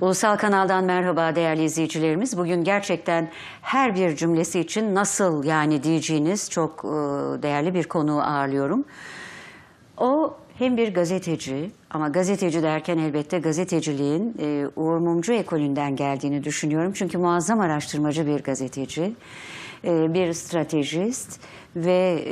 Ulusal Kanal'dan merhaba değerli izleyicilerimiz. Bugün gerçekten her bir cümlesi için nasıl yani diyeceğiniz çok değerli bir konuğu ağırlıyorum. O hem bir gazeteci ama gazeteci derken elbette gazeteciliğin Uğur Mumcu ekolünden geldiğini düşünüyorum. Çünkü muazzam araştırmacı bir gazeteci, bir stratejist ve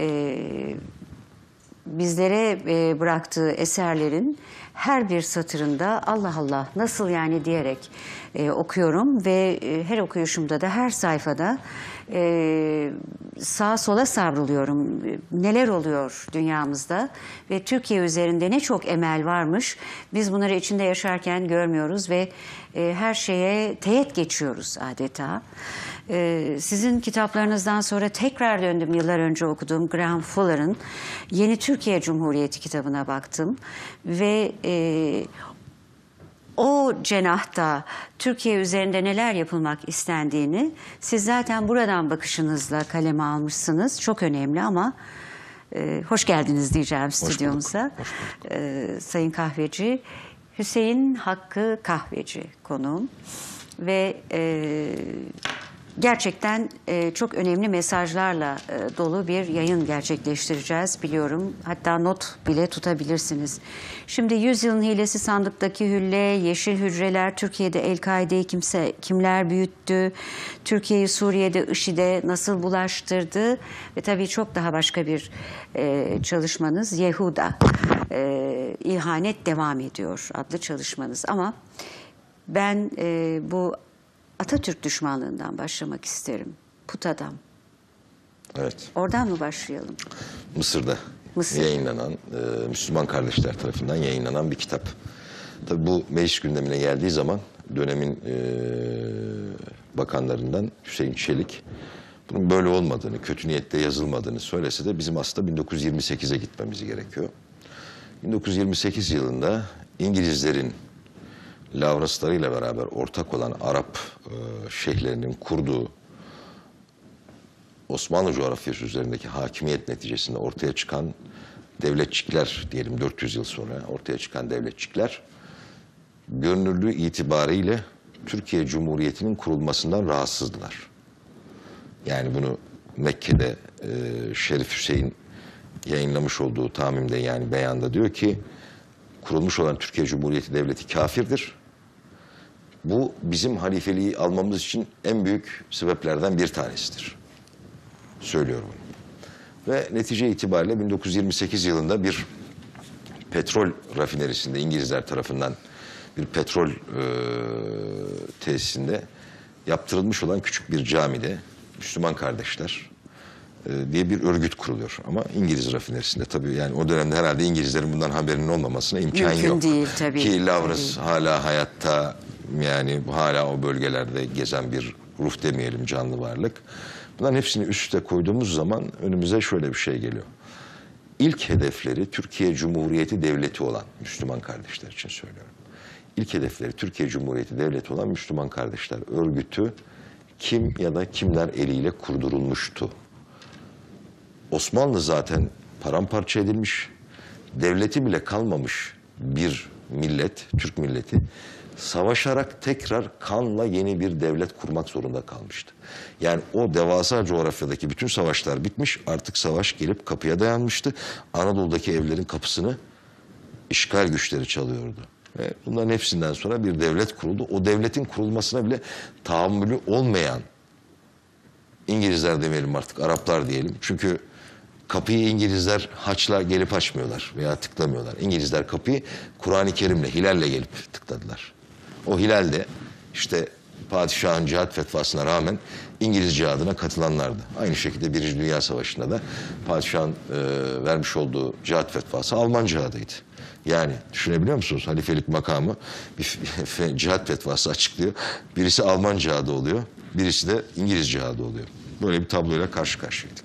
bizlere bıraktığı eserlerin her bir satırında Allah Allah nasıl yani diyerek okuyorum ve her okuyuşumda da her sayfada sağa sola savruluyorum. Neler oluyor dünyamızda ve Türkiye üzerinde ne çok emel varmış. Biz bunları içinde yaşarken görmüyoruz ve her şeye teğet geçiyoruz adeta. Sizin kitaplarınızdan sonra tekrar döndüm, yıllar önce okuduğum Graham Fuller'ın Yeni Türkiye Cumhuriyeti kitabına baktım ve o cenahta Türkiye üzerinde neler yapılmak istendiğini siz zaten buradan bakışınızla kaleme almışsınız. Çok önemli ama hoş geldiniz diyeceğim stüdyomuza. Hoş bulduk. Sayın Kahveci, Hüseyin Hakkı Kahveci konuğum ve gerçekten çok önemli mesajlarla dolu bir yayın gerçekleştireceğiz biliyorum. Hatta not bile tutabilirsiniz. Şimdi 100 yılın hilesi sandıktaki hülle, yeşil hücreler, Türkiye'de El-Kaide'yi kimler büyüttü, Türkiye'yi Suriye'de IŞİD'e nasıl bulaştırdı ve tabii çok daha başka bir çalışmanız Yehuda, İhanet devam ediyor adlı çalışmanız. Ama ben bu Atatürk düşmanlığından başlamak isterim. Put adam. Evet. Oradan mı başlayalım? Mısır'da yayınlanan, Müslüman kardeşler tarafından yayınlanan bir kitap. Tabii bu meclis gündemine geldiği zaman dönemin bakanlarından Hüseyin Çelik bunun böyle olmadığını, kötü niyetle yazılmadığını söylese de bizim aslında 1928'e gitmemiz gerekiyor. 1928 yılında İngilizlerin Lavraslarıyla beraber ortak olan Arap şeyhlerinin kurduğu Osmanlı coğrafyası üzerindeki hakimiyet neticesinde ortaya çıkan devletçikler diyelim 400 yıl sonra ortaya çıkan devletçikler görünürlüğü itibariyle Türkiye Cumhuriyeti'nin kurulmasından rahatsızdılar. Yani bunu Mekke'de Şerif Hüseyin yayınlamış olduğu tamimde yani beyanda diyor ki kurulmuş olan Türkiye Cumhuriyeti Devleti kafirdir. Bu bizim halifeliği almamız için en büyük sebeplerden bir tanesidir. Söylüyorum bunu. Ve netice itibariyle 1928 yılında bir petrol rafinerisinde İngilizler tarafından bir petrol tesisinde yaptırılmış olan küçük bir camide Müslüman kardeşler diye bir örgüt kuruluyor. Ama İngiliz rafinerisinde tabii yani o dönemde herhalde İngilizlerin bundan haberinin olmamasına imkan mümkün yok. Değil, tabii. Ki Lavras hala hayatta yani hala o bölgelerde gezen bir ruh demeyelim canlı varlık. Bunların hepsini üst üste koyduğumuz zaman önümüze şöyle bir şey geliyor. İlk hedefleri Türkiye Cumhuriyeti Devleti olan Müslüman kardeşler için söylüyorum. İlk hedefleri Türkiye Cumhuriyeti Devleti olan Müslüman kardeşler örgütü kim ya da kimler eliyle kurdurulmuştu? Osmanlı zaten paramparça edilmiş, devleti bile kalmamış bir millet, Türk milleti, savaşarak tekrar kanla yeni bir devlet kurmak zorunda kalmıştı. Yani o devasa coğrafyadaki bütün savaşlar bitmiş, artık savaş gelip kapıya dayanmıştı. Anadolu'daki evlerin kapısını işgal güçleri çalıyordu. Ve bunların hepsinden sonra bir devlet kuruldu. O devletin kurulmasına bile tahammülü olmayan İngilizler demeyelim artık, Araplar diyelim. Çünkü kapıyı İngilizler haçla gelip açmıyorlar veya tıklamıyorlar. İngilizler kapıyı Kur'an-ı Kerim'le, hilalle gelip tıkladılar. O hilal de işte padişahın cihat fetvasına rağmen İngiliz cihadına katılanlardı. Aynı şekilde Birinci Dünya Savaşı'nda da padişahın vermiş olduğu cihat fetvası Alman cihadıydı. Yani düşünebiliyor musunuz? Halifelik makamı bir cihat fetvası açıklıyor. Birisi Alman cihadı oluyor, birisi de İngiliz cihadı oluyor. Böyle bir tabloyla karşı karşıyaydık.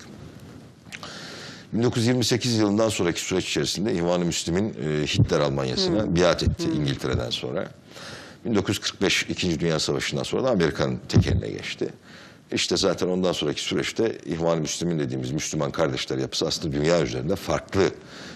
1928 yılından sonraki süreç içerisinde İhvan-ı Müslim'in Hitler Almanyası'na biat etti İngiltere'den sonra. 1945 İkinci Dünya Savaşı'ndan sonra da Amerika'nın tek eline geçti. İşte zaten ondan sonraki süreçte İhvan-ı Müslim'in dediğimiz Müslüman kardeşler yapısı aslında dünya üzerinde farklı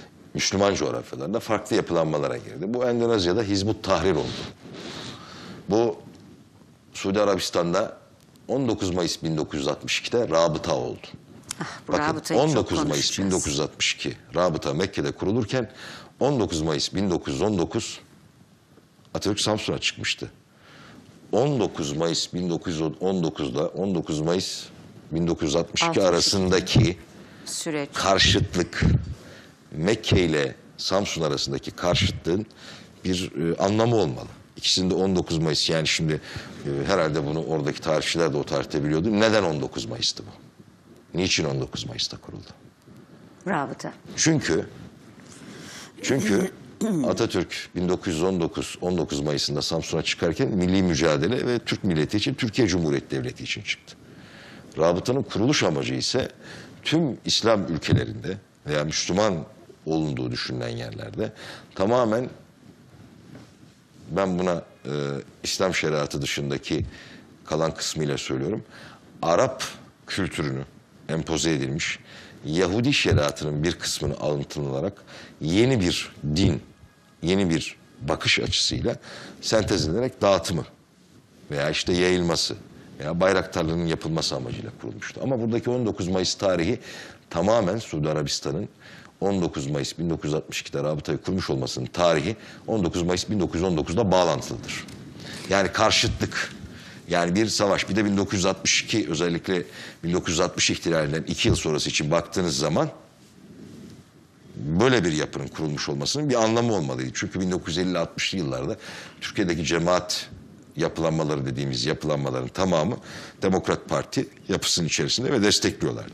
Müslüman coğrafyalarında farklı yapılanmalara girdi. Bu Endonezya'da Hizbut Tahrir oldu. Bu Suudi Arabistan'da 19 Mayıs 1962'de rabıta oldu. Bu Bakın rabıtayı çok 19 Mayıs konuşacağız. 1962 rabıta Mekke'de kurulurken 19 Mayıs 1919 Atatürk Samsun'a çıkmıştı. 19 Mayıs 1919'da 19 Mayıs 1962 62. arasındaki Süreç. karşıtlık, Mekke ile Samsun arasındaki karşıtlığın bir anlamı olmalı. İkisinde 19 Mayıs, yani şimdi herhalde bunu oradaki tarihçiler de o tarihte biliyordu. Neden 19 Mayıs'tı bu? Niçin 19 Mayıs'ta kuruldu? Rabıta. Çünkü Atatürk 1919 Mayıs'ında Samsun'a çıkarken milli mücadele ve Türk milleti için, Türkiye Cumhuriyeti Devleti için çıktı. Rabıtanın kuruluş amacı ise tüm İslam ülkelerinde veya Müslüman olunduğu düşünülen yerlerde tamamen, ben buna İslam şeriatı dışındaki kalan kısmıyla söylüyorum, Arap kültürünü empoze edilmiş, Yahudi şeriatının bir kısmını alıntılarak yeni bir din, yeni bir bakış açısıyla sentezlenerek dağıtımı veya işte yayılması veya bayraktarlığının yapılması amacıyla kurulmuştu. Ama buradaki 19 Mayıs tarihi tamamen Suudi Arabistan'ın 19 Mayıs 1962'de rabıtayı kurmuş olmasının tarihi 19 Mayıs 1919'da bağlantılıdır. Yani karşıtlık, yani bir savaş. Bir de 1962, özellikle 1960 ihtilalinden 2 yıl sonrası için baktığınız zaman böyle bir yapının kurulmuş olmasının bir anlamı olmalıydı. Çünkü 1950-60'lı yıllarda Türkiye'deki cemaat yapılanmaları dediğimiz yapılanmaların tamamı Demokrat Parti yapısının içerisinde ve destekliyorlardı.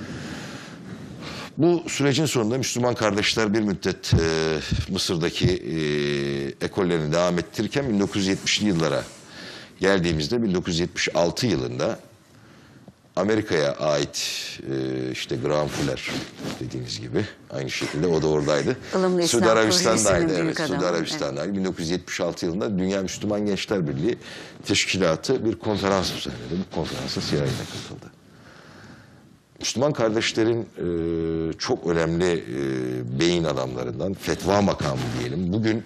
Bu sürecin sonunda Müslüman kardeşler bir müddet Mısır'daki ekollerini devam ettirirken 1970'li yıllara geldiğimizde 1976 yılında Amerika'ya ait işte Graham Fuller dediğiniz gibi aynı şekilde o da oradaydı. Ilımlı İslam Suudi Arabistan'daydı. Projesi'nin Evet, büyük Suudi adamı. Arabistan'daydı. 1976 yılında Dünya Müslüman Gençler Birliği Teşkilatı bir konferans düzenledi. Bu konferansa CIA'da katıldı. Müslüman kardeşlerin çok önemli beyin adamlarından, fetva makamı diyelim. Bugün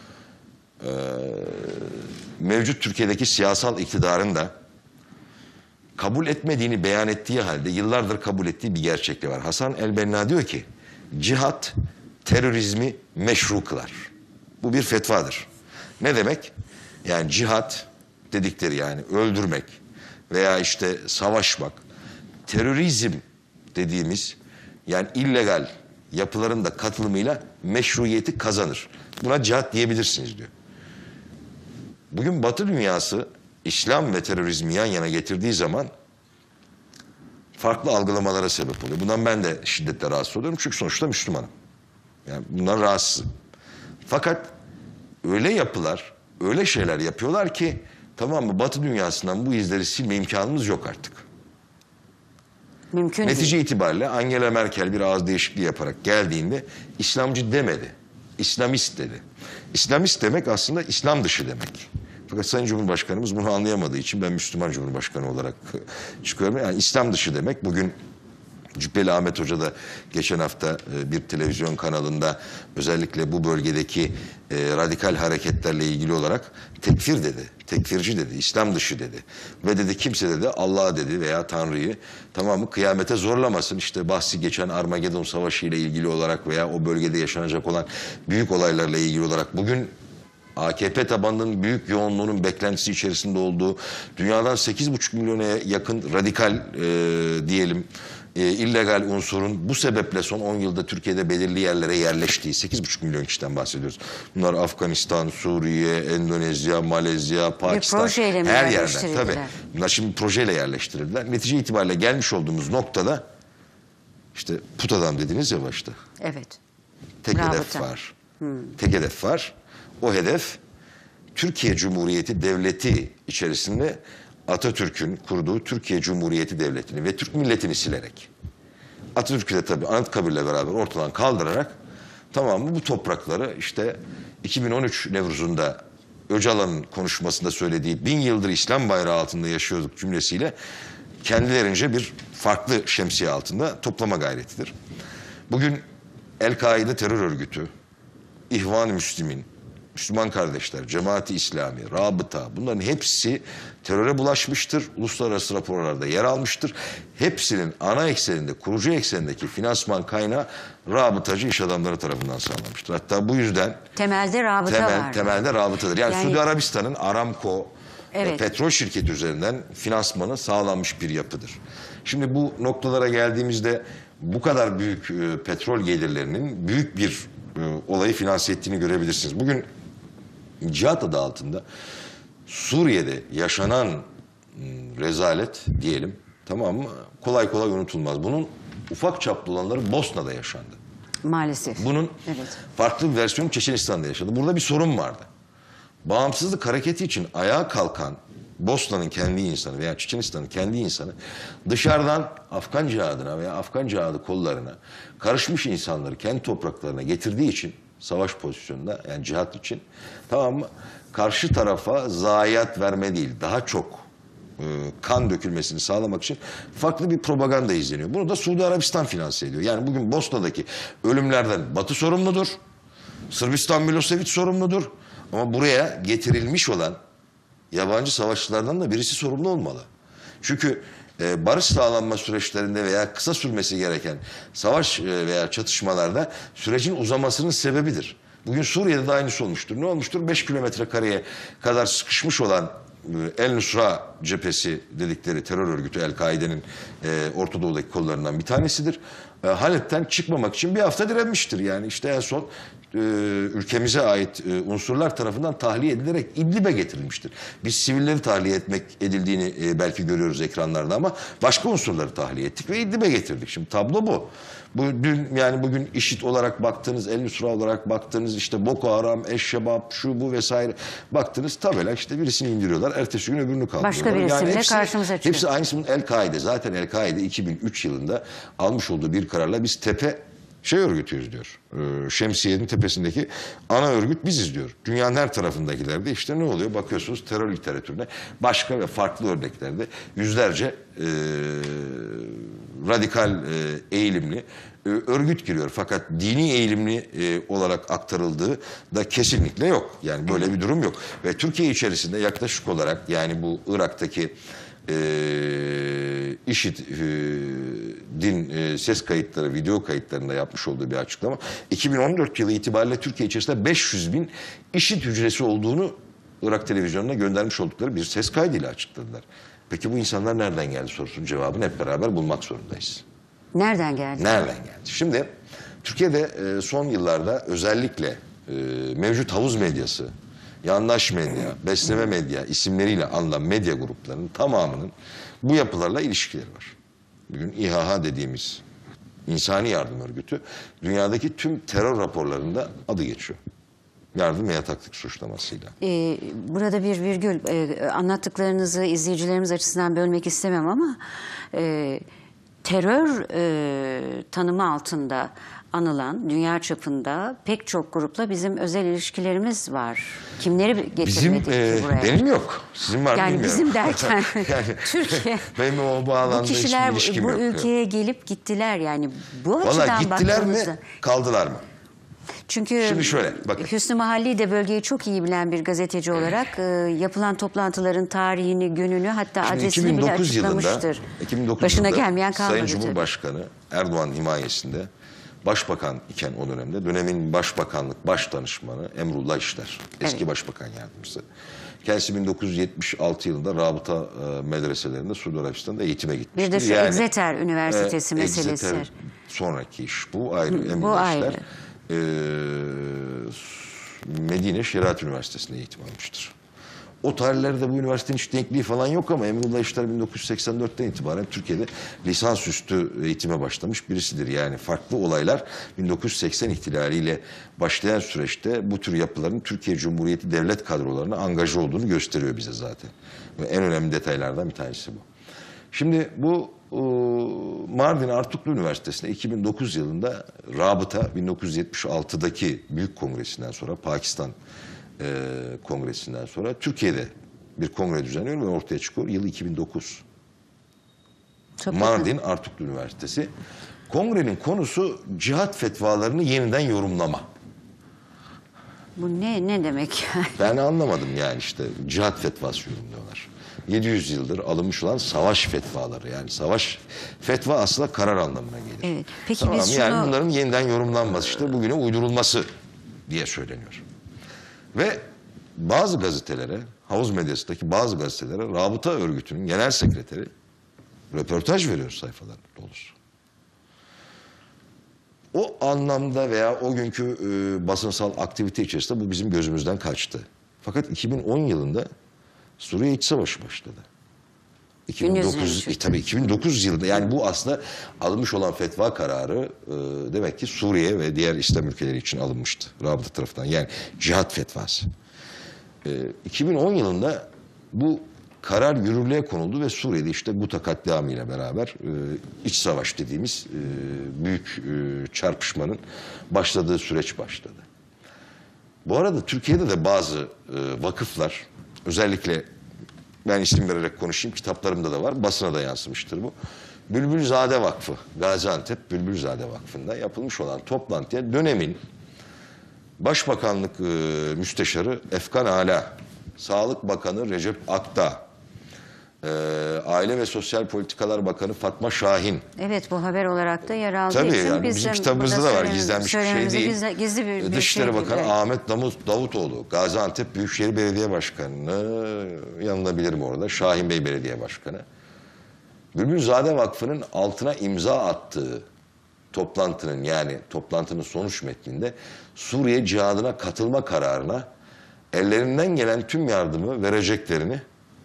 mevcut Türkiye'deki siyasal iktidarın da kabul etmediğini beyan ettiği halde yıllardır kabul ettiği bir gerçeklik var. Hasan el-Benna diyor ki, cihat terörizmi meşru kılar. Bu bir fetvadır. Ne demek? Yani cihat dedikleri, yani öldürmek veya işte savaşmak, terörizm dediğimiz yani illegal yapıların da katılımıyla meşruiyeti kazanır. Buna cihat diyebilirsiniz diyor. Bugün Batı dünyası İslam ve terörizmi yan yana getirdiği zaman farklı algılamalara sebep oluyor. Bundan ben de şiddetle rahatsız oluyorum çünkü sonuçta Müslümanım. Yani bundan rahatsızım. Fakat öyle yapılar, öyle şeyler yapıyorlar ki tamam mı, Batı dünyasından bu izleri silme imkanımız yok artık. Mümkün Netice değil. itibariyle Angela Merkel bir ağız değişikliği yaparak geldiğinde İslamcı demedi. İslamist dedi. İslamist demek aslında İslam dışı demek. Fakat Sayın Cumhurbaşkanımız bunu anlayamadığı için ben Müslüman Cumhurbaşkanı olarak çıkıyorum. Yani İslam dışı demek. Bugün Cübbeli Ahmet Hoca da geçen hafta bir televizyon kanalında özellikle bu bölgedeki radikal hareketlerle ilgili olarak tekfir dedi, tekfirci dedi, İslam dışı dedi. Ve dedi kimse dedi Allah dedi veya Tanrı'yı tamamı kıyamete zorlamasın. İşte bahsi geçen Armagedon Savaşı ile ilgili olarak veya o bölgede yaşanacak olan büyük olaylarla ilgili olarak bugün AKP tabanının büyük yoğunluğunun beklentisi içerisinde olduğu, dünyadan 8,5 milyona yakın radikal diyelim illegal unsurun bu sebeple son 10 yılda Türkiye'de belirli yerlere yerleştiği 8,5 milyon kişiden bahsediyoruz. Bunlar Afganistan, Suriye, Endonezya, Malezya, Pakistan, projeyle mi her yerden. yerleştirildiler? Tabii. Bunlar şimdi projeyle yerleştirildiler. Netice itibariyle gelmiş olduğumuz noktada işte put adam dediniz ya başta. Evet. Tek Rabıta. hedef var. Tek hedef var. O hedef Türkiye Cumhuriyeti Devleti içerisinde Atatürk'ün kurduğu Türkiye Cumhuriyeti Devleti'ni ve Türk milletini silerek, Atatürk'ü de tabii Anıtkabir'le beraber ortadan kaldırarak tamamı bu toprakları işte 2013 Nevruz'unda Öcalan'ın konuşmasında söylediği 1000 yıldır İslam bayrağı altında yaşıyorduk cümlesiyle kendilerince bir farklı şemsiye altında toplama gayretidir. Bugün El-Kaide terör örgütü, İhvan-ı Müslümin, Müslüman kardeşler, Cemaat-i İslami, Rabıta, bunların hepsi teröre bulaşmıştır. Uluslararası raporlarda yer almıştır. Hepsinin ana ekseninde, kurucu eksenindeki finansman kaynağı rabıtacı iş adamları tarafından sağlanmıştır. Hatta bu yüzden Temelde rabıta var. temelde rabıtadır. Yani Suudi Arabistan'ın Aramco Evet. petrol şirketi üzerinden finansmanı sağlanmış bir yapıdır. Şimdi bu noktalara geldiğimizde bu kadar büyük petrol gelirlerinin büyük bir olayı finanse ettiğini görebilirsiniz. Bugün cihat adı altında Suriye'de yaşanan rezalet diyelim, tamam mı? Kolay kolay unutulmaz. Bunun ufak çaplı olanları Bosna'da yaşandı. Maalesef. Bunun Evet. farklı bir versiyonu Çeçenistan'da yaşadı. Burada bir sorun vardı. Bağımsızlık hareketi için ayağa kalkan Bosna'nın kendi insanı veya Çeçenistan'ın kendi insanı dışarıdan Afgan cihadına veya Afgan cihadı kollarına karışmış insanları kendi topraklarına getirdiği için savaş pozisyonunda, yani cihat için, tamam mı? Karşı tarafa zayiat verme değil, daha çok kan dökülmesini sağlamak için farklı bir propaganda izleniyor. Bunu da Suudi Arabistan finanse ediyor. Yani bugün Bosna'daki ölümlerden Batı sorumludur. Sırbistan Milosevic sorumludur. Ama buraya getirilmiş olan yabancı savaşçılardan da birisi sorumlu olmalı. Çünkü barış sağlanma süreçlerinde veya kısa sürmesi gereken savaş veya çatışmalarda sürecin uzamasının sebebidir. Bugün Suriye'de de aynısı olmuştur. Ne olmuştur? 5 kilometre kareye kadar sıkışmış olan El Nusra cephesi dedikleri terör örgütü El-Kaide'nin Orta Doğu'daki kollarından bir tanesidir. Halep'ten çıkmamak için bir hafta direnmiştir. Yani işte en son ülkemize ait unsurlar tarafından tahliye edilerek İdlib'e getirilmiştir. Biz sivilleri tahliye edildiğini belki görüyoruz ekranlarda ama başka unsurları tahliye ettik ve İdlib'e getirdik. Şimdi tablo bu. Yani bugün IŞİD olarak baktığınız, El Nusra olarak baktığınız, işte Boko Haram, Eşşebab, şu bu vesaire baktınız, tabela işte birisini indiriyorlar, ertesi gün öbürünü kaldırıyorlar. Başka bir isimle karşımıza çıkıyor. Hepsi aynısı. El-Kaide, zaten El-Kaide 2003 yılında almış olduğu bir kararla biz tepe örgütüyüz diyor. Şemsiye'nin tepesindeki ana örgüt biziz diyor. Dünyanın her tarafındakilerde işte ne oluyor? Bakıyorsunuz terör literatürüne başka ve farklı örneklerde yüzlerce radikal eğilimli örgüt giriyor. Fakat dini eğilimli olarak aktarıldığı da kesinlikle yok. Yani böyle bir durum yok. Ve Türkiye içerisinde yaklaşık olarak, yani bu Irak'taki IŞİD'in ses kayıtları, video kayıtlarında yapmış olduğu bir açıklama. 2014 yılı itibariyle Türkiye içerisinde 500 bin IŞİD hücresi olduğunu Irak televizyonuna göndermiş oldukları bir ses kaydıyla açıkladılar. Peki bu insanlar nereden geldi sorusunun cevabını hep beraber bulmak zorundayız. Nereden geldi? Nereden geldi? Şimdi Türkiye'de son yıllarda özellikle mevcut havuz medyası, yandaş medya, besleme medya isimleriyle anılan medya gruplarının tamamının bu yapılarla ilişkileri var. Bugün İHH dediğimiz insani yardım örgütü dünyadaki tüm terör raporlarında adı geçiyor. Yardım ve yataklık suçlamasıyla. Burada bir virgül, anlattıklarınızı izleyicilerimiz açısından bölmek istemem ama terör tanımı altında anılan dünya çapında pek çok grupla bizim özel ilişkilerimiz var. Kimleri getirmedik bizim, ki buraya? Benim yok. Sizin var mı yani bilmiyorum. bizim derken yani, Türkiye. Benim o bağlamda Bu kişiler hiçbir ilişkim bu yok. ülkeye gelip gittiler, yani bu Vallahi açıdan gittiler baktığımızda. mi, kaldılar mı? Çünkü Şimdi şöyle, bakın. Hüsnü Mahalli de bölgeyi çok iyi bilen bir gazeteci olarak yapılan toplantıların tarihini, gününü, hatta Şimdi adresini bile açıklamıştır. 2009 Başına yılında gelmeyen kalmadı Sayın tabii. Cumhurbaşkanı Erdoğan himayesinde başbakan iken o dönemde dönemin başbakanlık baş danışmanı Emrullah İşler, eski Evet. başbakan yardımcısı. Kendisi 1976 yılında rabıta medreselerinde Suudi Arabistan'da eğitime gitmiştir. Bir de şu Exeter Üniversitesi meselesi. Exeter sonraki iş. Bu ayrı. Bu Emrullah ayrı. İşler Medine Şeriat Üniversitesi'nde eğitim almıştır. O tarihlerde bu üniversitenin hiç denkliği falan yok ama Emrullah İşler 1984'ten itibaren Türkiye'de lisansüstü eğitime başlamış birisidir. Yani farklı olaylar 1980 ihtilaliyle başlayan süreçte bu tür yapıların Türkiye Cumhuriyeti devlet kadrolarına angaja olduğunu gösteriyor bize zaten. Ve en önemli detaylardan bir tanesi bu. Şimdi bu Mardin Artuklu Üniversitesi'nde 2009 yılında Rabıta 1976'daki Büyük Kongresi'nden sonra, Pakistan Kongresi'nden sonra Türkiye'de bir kongre düzenliyor ve ortaya çıkıyor. Yıl 2009. Çok Mardin Artuklu Üniversitesi. Kongrenin konusu cihat fetvalarını yeniden yorumlama. Bu ne demek yani? Ben anlamadım yani işte cihat fetvası yorumluyorlar. 700 yıldır alınmış olan savaş fetvaları, yani savaş fetva aslında karar anlamına gelir. Evet. Peki Tamam, biz yani şunu... bunların yeniden yorumlanması, işte bugüne uydurulması diye söyleniyor. Ve bazı gazetelere, havuz medyasındaki bazı gazetelere rabıta örgütünün genel sekreteri röportaj veriyor sayfalar dolusu. O anlamda veya o günkü basınsal aktivite içerisinde bu bizim gözümüzden kaçtı. Fakat 2010 yılında Suriye İç Savaşı başladı. Gün yüzüne çıktı. Tabii 2009 yılında, yani bu aslında alınmış olan fetva kararı demek ki Suriye ve diğer İslam ülkeleri için alınmıştı rabıta tarafından. Yani cihat fetvası. 2010 yılında bu karar yürürlüğe konuldu ve Suriye'de işte Guta katliamıyla beraber iç savaş dediğimiz büyük çarpışmanın başladığı süreç başladı. Bu arada Türkiye'de de bazı vakıflar, özellikle ben isim vererek konuşayım, kitaplarımda da var, basına da yansımıştır bu. Bülbülzade Vakfı, Gaziantep Bülbülzade Vakfı'nda yapılmış olan toplantıya dönemin Başbakanlık Müsteşarı Efkan Ala, Sağlık Bakanı Recep Akdağ, Aile ve Sosyal Politikalar Bakanı Fatma Şahin. Evet, bu haber olarak da yer aldığı Tabii için yani bizim kitabımızda da var, gizlenmiş bir şey değil. Gizli bir Dışişleri şey Bakanı değil. Ahmet Davutoğlu, Gaziantep Büyükşehir Belediye Başkanı, yanılabilirim orada, Şahin Bey Belediye Başkanı. Bülbülzade Vakfı'nın altına imza attığı toplantının, yani toplantının sonuç metninde Suriye cihadına katılma kararına ellerinden gelen tüm yardımı vereceklerini,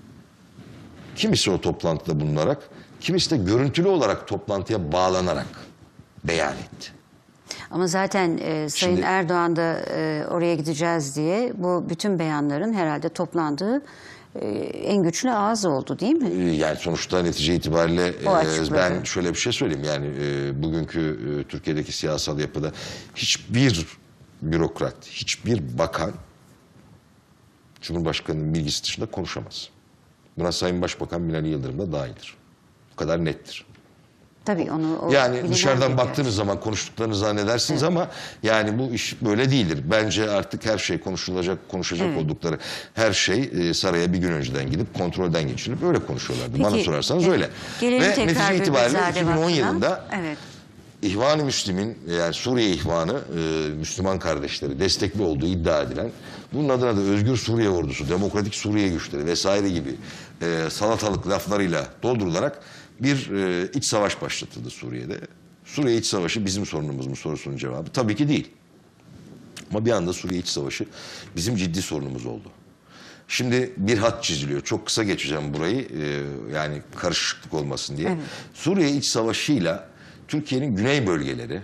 kimisi o toplantıda bulunarak, kimisi de görüntülü olarak toplantıya bağlanarak beyan etti. Ama zaten Sayın Şimdi- Erdoğan da oraya gideceğiz diye bu bütün beyanların herhalde toplandığı en güçlü ağız oldu, değil mi? Yani sonuçta netice itibariyle O açıkladı. ben şöyle bir şey söyleyeyim. Yani bugünkü Türkiye'deki siyasal yapıda hiçbir bürokrat, hiçbir bakan Cumhurbaşkanı'nın bilgisi dışında konuşamaz. Buna Sayın Başbakan Binali Yıldırım da dahildir. Bu kadar nettir. Tabii onu o Yani bilinen dışarıdan bir baktığınız zaman konuştuklarını zannedersiniz ama yani bu iş böyle değildir. Bence artık her şey konuşacak oldukları her şey saraya bir gün önceden gidip kontrolden geçirilip öyle konuşuyorlardı. Peki, Bana sorarsanız öyle. gelelim Ve tekrar netice itibariyle Bülbülzade 2010 Vakfı'na. yılında Evet. İhvan-ı Müslim'in, yani Suriye İhvanı, Müslüman kardeşleri destekli olduğu iddia edilen, bunun adına da Özgür Suriye Ordusu, Demokratik Suriye Güçleri vesaire gibi salatalık laflarıyla doldurularak bir iç savaş başlatıldı Suriye'de. Suriye iç savaşı bizim sorunumuz mu sorusunun cevabı tabii ki değil. Ama bir anda Suriye iç savaşı bizim ciddi sorunumuz oldu. Şimdi bir hat çiziliyor. Çok kısa geçeceğim burayı, yani karışıklık olmasın diye. Evet. Suriye iç savaşıyla Türkiye'nin güney bölgeleri,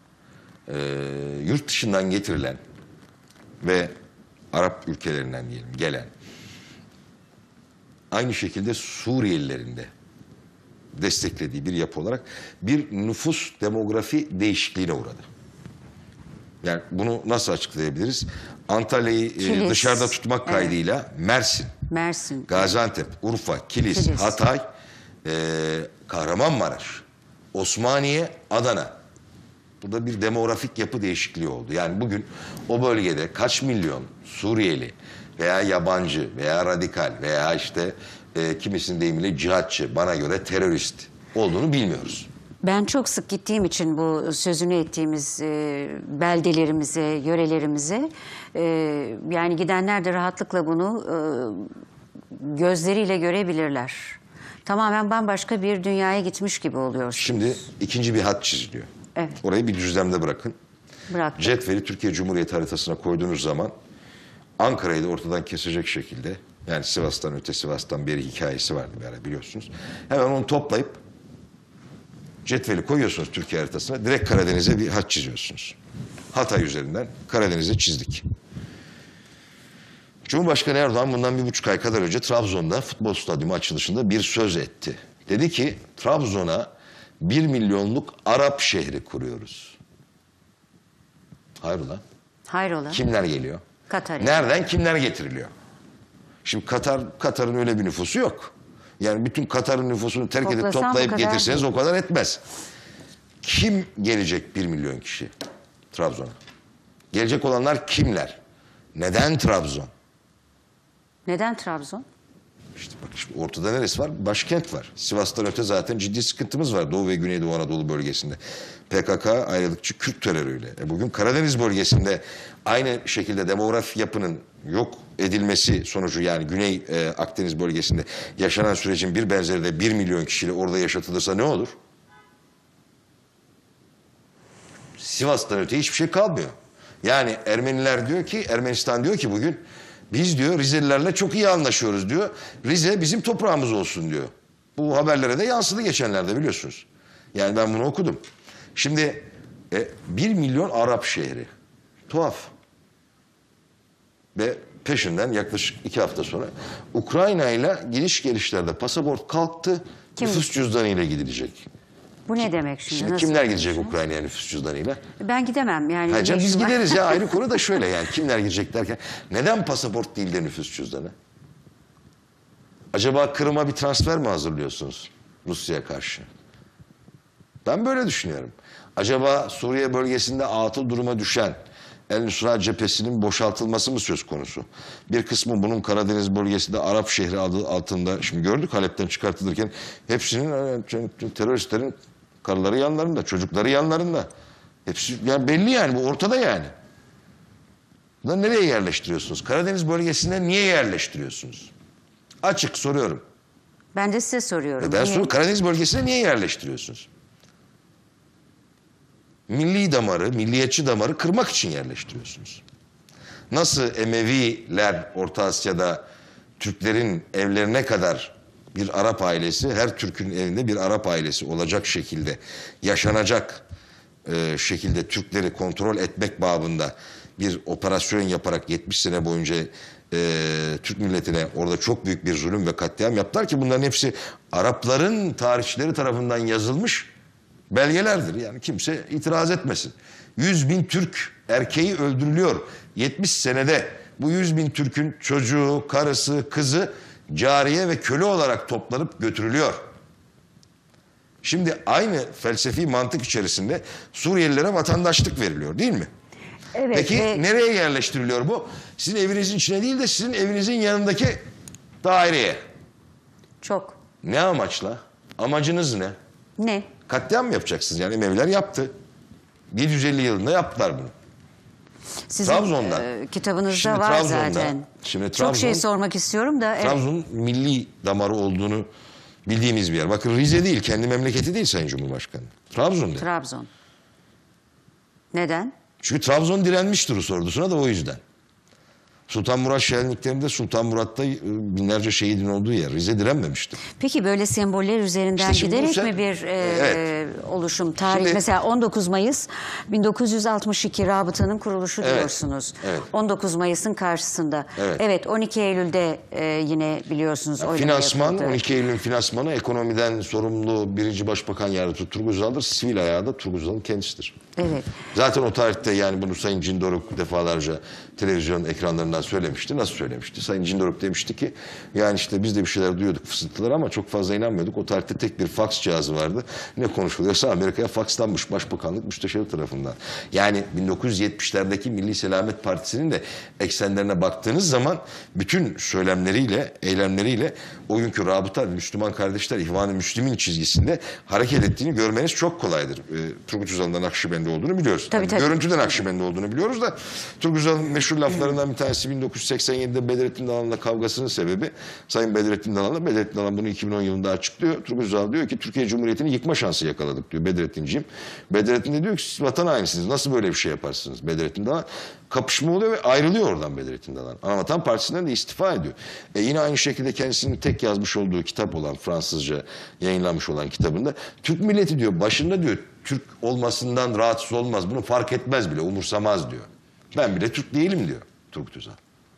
yurt dışından getirilen ve Arap ülkelerinden diyelim gelen, aynı şekilde Suriyelilerin de desteklediği bir yapı olarak bir nüfus demografi değişikliğine uğradı. Yani bunu nasıl açıklayabiliriz? Antalya'yı Kilis. dışarıda tutmak kaydıyla Mersin, Mersin. Gaziantep, Urfa, Kilis, Kilis. Hatay, Kahramanmaraş, Osmaniye, Adana. Burada bir demografik yapı değişikliği oldu. Yani bugün o bölgede kaç milyon Suriyeli veya yabancı veya radikal veya işte kimisinin deyimiyle cihatçı, bana göre terörist olduğunu bilmiyoruz. Ben çok sık gittiğim için bu sözünü ettiğimiz beldelerimize, yörelerimize yani gidenler de rahatlıkla bunu gözleriyle görebilirler. Tamamen bambaşka bir dünyaya gitmiş gibi oluyorsunuz. Şimdi ikinci bir hat çiziliyor. Evet. Orayı bir düzlemde bırakın. Bırak. Cetveli Türkiye Cumhuriyeti haritasına koyduğunuz zaman Ankara'yı da ortadan kesecek şekilde, yani Sivas'tan öte, Sivas'tan beri hikayesi vardı bir ara biliyorsunuz. Hemen onu toplayıp cetveli koyuyorsunuz Türkiye haritasına, direkt Karadeniz'e bir hat çiziyorsunuz. Hatay üzerinden Karadeniz'e çizdik. Cumhurbaşkanı Erdoğan bundan 1,5 ay kadar önce Trabzon'da futbol stadyumu açılışında bir söz etti. Dedi ki Trabzon'a 1 milyonluk Arap şehri kuruyoruz. Hayrola? Hayrola. Kimler geliyor? Katar. Nereden kimler getiriliyor? Şimdi Katar'ın öyle bir nüfusu yok. Yani bütün Katar'ın nüfusunu terk edip Toplasan bu toplayıp kadar getirseniz değil. o kadar etmez. Kim gelecek 1 milyon kişi Trabzon'a? Gelecek olanlar kimler? Neden Trabzon? Neden Trabzon? İşte bak, şimdi ortada neresi var? Başkent var. Sivas'tan öte zaten ciddi sıkıntımız var Doğu ve Güneydoğu Anadolu bölgesinde. PKK ayrılıkçı Kürt terörüyle. Bugün Karadeniz bölgesinde aynı şekilde demografik yapının yok edilmesi sonucu, yani Güney Akdeniz bölgesinde yaşanan sürecin bir benzeri de 1 milyon kişiyle orada yaşatılırsa ne olur? Sivas'tan öte hiçbir şey kalmıyor. Yani Ermenistan diyor ki bugün biz diyor Rizelilerle çok iyi anlaşıyoruz diyor. Rize bizim toprağımız olsun diyor. Bu haberlere de yansıdı geçenlerde, biliyorsunuz. Yani ben bunu okudum. Şimdi 1 milyon Arap şehri. Tuhaf. Ve peşinden yaklaşık 2 hafta sonra Ukrayna ile gidiş gelişlerde pasaport kalktı. Nüfus cüzdanı ile gidilecek. Bu ne demek şimdi? Şimdi Nasıl kimler bir gidecek şey? Ukrayna'ya nüfus cüzdanıyla? Ben gidemem yani. Ha canım, biz işim var. gideriz ya, ayrı konu da şöyle yani. Kimler gidecek derken neden pasaport değil de nüfus cüzdanı? Acaba Kırım'a bir transfer mi hazırlıyorsunuz Rusya'ya karşı? Ben böyle düşünüyorum. Acaba Suriye bölgesinde atıl duruma düşen El-Nusra cephesinin boşaltılması mı söz konusu? Bir kısmı bunun Karadeniz bölgesinde Arap şehri adı altında, şimdi gördük Halep'ten çıkartılırken hepsinin, teröristlerin karıları yanlarında, çocukları yanlarında. Hepsi yani belli, yani bu ortada yani. Bunları nereye yerleştiriyorsunuz? Karadeniz bölgesinde niye yerleştiriyorsunuz? Açık soruyorum. Ben de size soruyorum. Ben Niye? soruyorum, Karadeniz bölgesine niye yerleştiriyorsunuz? Milli damarı, milliyetçi damarı kırmak için yerleştiriyorsunuz. Nasıl Emeviler Orta Asya'da Türklerin evlerine kadar bir Arap ailesi, her Türk'ün evinde bir Arap ailesi olacak şekilde, yaşanacak şekilde Türkleri kontrol etmek babında bir operasyon yaparak 70 sene boyunca Türk milletine orada çok büyük bir zulüm ve katliam yaptılar ki bunların hepsi Arapların tarihçileri tarafından yazılmış belgelerdir. Yani kimse itiraz etmesin. 100.000 Türk erkeği öldürülüyor. 70 senede bu 100.000 Türk'ün çocuğu, karısı, kızı cariye ve köle olarak toplanıp götürülüyor. Şimdi aynı felsefi mantık içerisinde Suriyelilere vatandaşlık veriliyor, değil mi? Evet, Peki nereye yerleştiriliyor bu? Sizin evinizin içine değil de sizin evinizin yanındaki daireye. Çok. Ne amaçla? Amacınız ne? Ne? Katliam mı yapacaksınız? Yani Emeviler yaptı. 750 yılında yaptılar bunu. Sizin Trabzon'da. kitabınızda Şimdi var Trabzon'da, zaten. şimdi Çok şey Trabzon- sormak istiyorum da. Evet. Trabzon milli damarı olduğunu bildiğimiz bir yer. Bakın Rize değil, kendi memleketi değil Sayın Cumhurbaşkanı. Trabzon değil. Trabzon. Neden? Çünkü Trabzon direnmiştir Rus ordusuna da o yüzden. Sultan Murat şenliklerinde Sultan Murat'ta binlerce şehidin olduğu yer. Rize direnmemiştir. Peki böyle semboller üzerinden İşte şimdi giderek bu mi bir evet. oluşum, tarih? Şimdi- Mesela 19 Mayıs 1962 rabıtanın kuruluşu Evet, diyorsunuz. evet. 19 Mayıs'ın karşısında. Evet. 12 Eylül'de yine biliyorsunuz oylama Finansman, yapıldı. 12 Eylül'ün finansmanı ekonomiden sorumlu 1. Başbakan Yardımcısı Turgut Özal'dır. Sivil ayağı da Turgut Özal'ın kendisidir. Evet. Zaten o tarihte yani bunu Sayın Cindoruk defalarca televizyon ekranlarından söylemişti. Nasıl söylemişti? Sayın Cindoruk demişti ki yani işte biz de bir şeyler duyuyorduk, fısıltılar, ama çok fazla inanmıyorduk. O tarihte tek bir faks cihazı vardı. Ne konuşuluyorsa Amerika'ya fakslanmış Başbakanlık Müsteşarı tarafından. Yani 1970'lerdeki Milli Selamet Partisi'nin de eksenlerine baktığınız zaman bütün söylemleriyle, eylemleriyle o günkü Rabıta Müslüman Kardeşler İhvan-ı Müslümin çizgisinde hareket ettiğini görmeniz çok kolaydır. Turgut Özal'ın Nakşibendi olduğunu biliyoruz. Tabii, tabii. Görüntüden Nakşibendi olduğunu biliyoruz da Turgut Özal'ın meşhur laflarından bir tanesi 1987'de Bedrettin Dalan'la kavgasının sebebi Sayın Bedrettin Dalan bunu 2010 yılında açıklıyor. Turgut Özal diyor ki Türkiye Cumhuriyeti'ni yıkma şansı yakaladık diyor Bedrettinciğim. Bedrettin de diyor ki siz vatan hainisiniz. Nasıl böyle bir şey yaparsınız? Bedrettin Dalan kapışma oluyor ve ayrılıyor oradan Bedrettin Dalan. Anavatan Partisi'nden de istifa ediyor. Yine aynı şekilde kendisinin tek yazmış olduğu kitap olan Fransızca yayınlanmış olan kitabında Türk milleti diyor başında diyor Türk olmasından rahatsız olmaz. Bunu fark etmez bile, umursamaz diyor. Ben bile Türk değilim diyor Turgut Özal.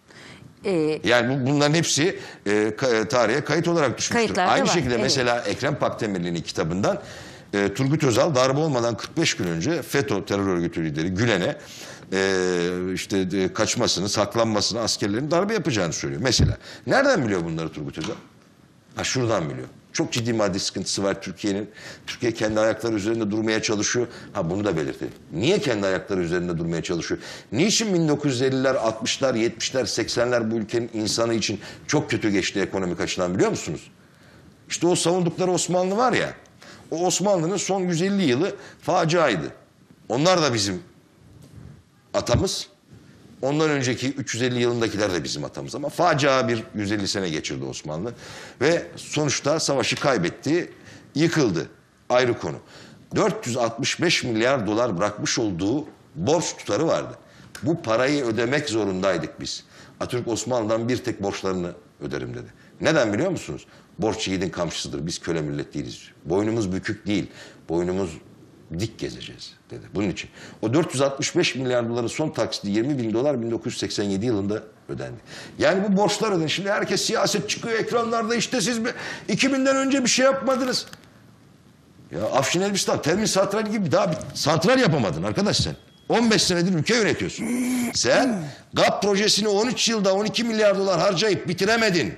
Yani bunların hepsi tarihe kayıt olarak düşmüştür. Kayıtlarda Aynı var, şekilde evet. mesela Ekrem Pakdemirli'nin kitabından Turgut Özal darbe olmadan 45 gün önce FETÖ terör örgütü lideri Gülen'e kaçmasını, saklanmasını, askerlerin darbe yapacağını söylüyor. Mesela nereden biliyor bunları Turgut Özal? Ha şuradan biliyor. Çok ciddi maddi sıkıntısı var Türkiye'nin. Türkiye kendi ayakları üzerinde durmaya çalışıyor. Ha, bunu da belirtti. Niye kendi ayakları üzerinde durmaya çalışıyor? Niçin 1950'ler, 60'lar, 70'ler, 80'ler bu ülkenin insanı için çok kötü geçti ekonomik açıdan, biliyor musunuz? İşte o savundukları Osmanlı var ya, o Osmanlı'nın son 150 yılı faciaydı. Onlar da bizim atamız. Ondan önceki 350 yılındakiler de bizim atamız, ama facia bir 150 sene geçirdi Osmanlı. Ve sonuçta savaşı kaybetti, yıkıldı. Ayrı konu. 465 milyar dolar bırakmış olduğu borç tutarı vardı. Bu parayı ödemek zorundaydık biz. Atatürk Osmanlı'dan bir tek borçlarını öderim dedi. Neden biliyor musunuz? Borç yiğidin kamçısıdır. Biz köle millet değiliz. Boynumuz bükük değil. Boynumuz dik gezeceğiz dedi. Bunun için. O 465 milyar doların son taksidi 20 bin dolar 1987 yılında ödendi. Yani bu borçlar ödendi. Şimdi herkes siyaset çıkıyor ekranlarda, işte siz 2000'den önce bir şey yapmadınız. Ya Afşin Elbistan, Termin Santrali gibi daha bir santral yapamadın arkadaş sen. 15 senedir ülke yönetiyorsun. Sen GAP projesini 13 yılda 12 milyar dolar harcayıp bitiremedin.